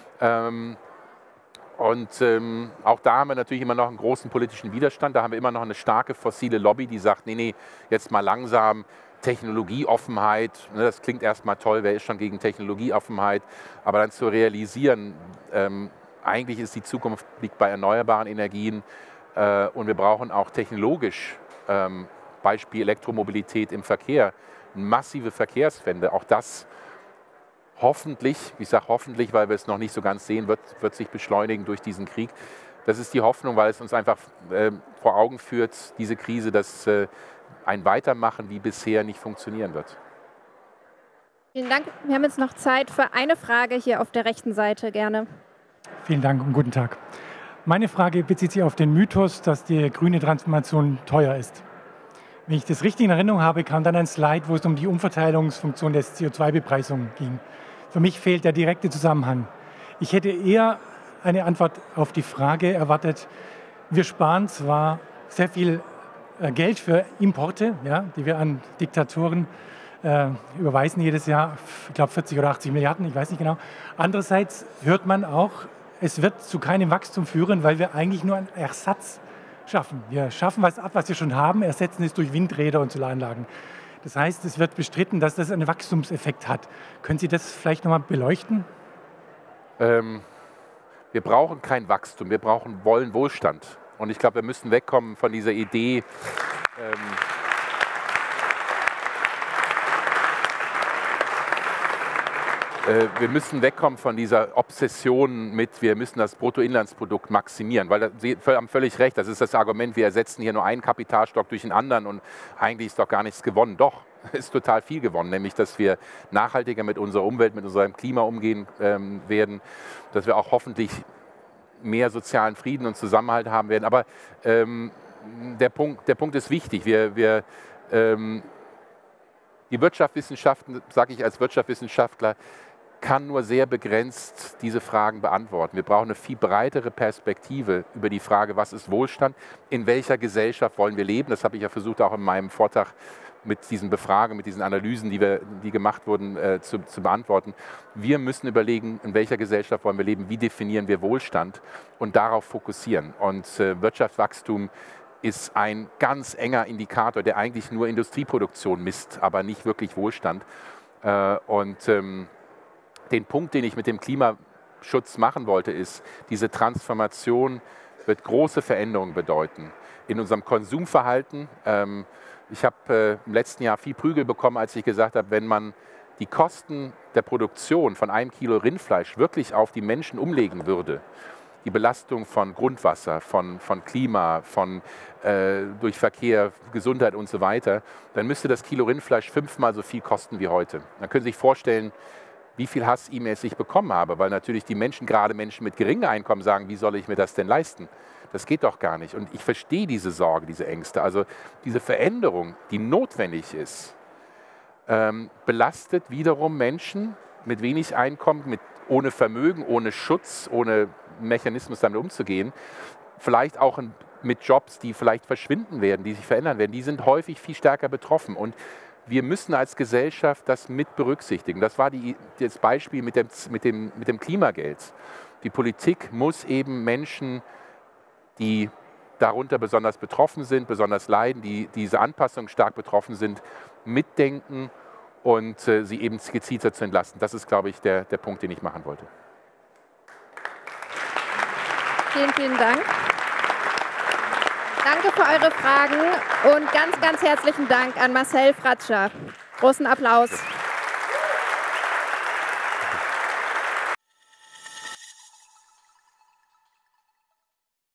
Auch da haben wir natürlich immer noch einen großen politischen Widerstand. Da haben wir immer noch eine starke fossile Lobby, die sagt, nee, jetzt mal langsam, Technologieoffenheit, das klingt erstmal toll, wer ist schon gegen Technologieoffenheit, aber dann zu realisieren, eigentlich ist die Zukunft liegt bei erneuerbaren Energien und wir brauchen auch technologisch, Beispiel Elektromobilität im Verkehr, massive Verkehrswende, auch das hoffentlich, ich sage hoffentlich, weil wir es noch nicht so ganz sehen, wird sich beschleunigen durch diesen Krieg. Das ist die Hoffnung, weil es uns einfach vor Augen führt, diese Krise, dass ein Weitermachen wie bisher nicht funktionieren wird. Vielen Dank. Wir haben jetzt noch Zeit für eine Frage hier auf der rechten Seite, gerne. Vielen Dank und guten Tag. Meine Frage bezieht sich auf den Mythos, dass die grüne Transformation teuer ist. Wenn ich das richtig in Erinnerung habe, kam dann ein Slide, wo es um die Umverteilungsfunktion der CO2-Bepreisung ging. Für mich fehlt der direkte Zusammenhang. Ich hätte eher eine Antwort auf die Frage erwartet, wir sparen zwar sehr viel Geld für Importe, ja, die wir an Diktatoren überweisen jedes Jahr, ich glaube 40 oder 80 Milliarden, ich weiß nicht genau. Andererseits hört man auch, es wird zu keinem Wachstum führen, weil wir eigentlich nur einen Ersatz schaffen. Wir schaffen was ab, was wir schon haben, ersetzen es durch Windräder und Solaranlagen. Das heißt, es wird bestritten, dass das einen Wachstumseffekt hat. Können Sie das vielleicht nochmal beleuchten? Wir brauchen kein Wachstum, wir wollen Wohlstand. Und ich glaube, wir müssen wegkommen von dieser Idee, wir müssen wegkommen von dieser Obsession mit, wir müssen das Bruttoinlandsprodukt maximieren, weil Sie haben völlig recht, das ist das Argument, wir ersetzen hier nur einen Kapitalstock durch einen anderen und eigentlich ist doch gar nichts gewonnen. Doch, ist total viel gewonnen, nämlich dass wir nachhaltiger mit unserer Umwelt, mit unserem Klima umgehen werden, dass wir auch hoffentlich mehr sozialen Frieden und Zusammenhalt haben werden. Aber der Punkt ist wichtig. Die Wirtschaftswissenschaften, sage ich als Wirtschaftswissenschaftler, kann nur sehr begrenzt diese Fragen beantworten. Wir brauchen eine viel breitere Perspektive über die Frage, was ist Wohlstand, in welcher Gesellschaft wollen wir leben. Das habe ich ja versucht, auch in meinem Vortrag mit diesen Befragungen, mit diesen Analysen, die gemacht wurden, zu beantworten. Wir müssen überlegen, in welcher Gesellschaft wollen wir leben, wie definieren wir Wohlstand und darauf fokussieren. Und Wirtschaftswachstum ist ein ganz enger Indikator, der eigentlich nur Industrieproduktion misst, aber nicht wirklich Wohlstand. Den Punkt, den ich mit dem Klimaschutz machen wollte, ist, diese Transformation wird große Veränderungen bedeuten. In unserem Konsumverhalten, ich habe im letzten Jahr viel Prügel bekommen, als ich gesagt habe, wenn man die Kosten der Produktion von einem Kilo Rindfleisch wirklich auf die Menschen umlegen würde, die Belastung von Grundwasser, von Klima, durch Verkehr, Gesundheit und so weiter, dann müsste das Kilo Rindfleisch 5-mal so viel kosten wie heute. Dann können Sie sich vorstellen, wie viel Hass-E-Mails ich bekommen habe, weil natürlich die Menschen, gerade Menschen mit geringem Einkommen, sagen, wie soll ich mir das denn leisten? Das geht doch gar nicht. Und ich verstehe diese Sorge, diese Ängste. Also diese Veränderung, die notwendig ist, belastet wiederum Menschen mit wenig Einkommen, ohne Vermögen, ohne Schutz, ohne Mechanismus damit umzugehen. Vielleicht auch mit Jobs, die vielleicht verschwinden werden, die sich verändern werden. Die sind häufig viel stärker betroffen. Und wir müssen als Gesellschaft das mit berücksichtigen. Das war das Beispiel mit dem Klimageld. Die Politik muss eben Menschen, die darunter besonders betroffen sind, besonders leiden, die diese Anpassung stark betroffen sind, mitdenken und sie eben gezielt dazu entlasten. Das ist, glaube ich, der Punkt, den ich machen wollte. Vielen, vielen Dank. Danke für eure Fragen und ganz, ganz herzlichen Dank an Marcel Fratscher. Großen Applaus.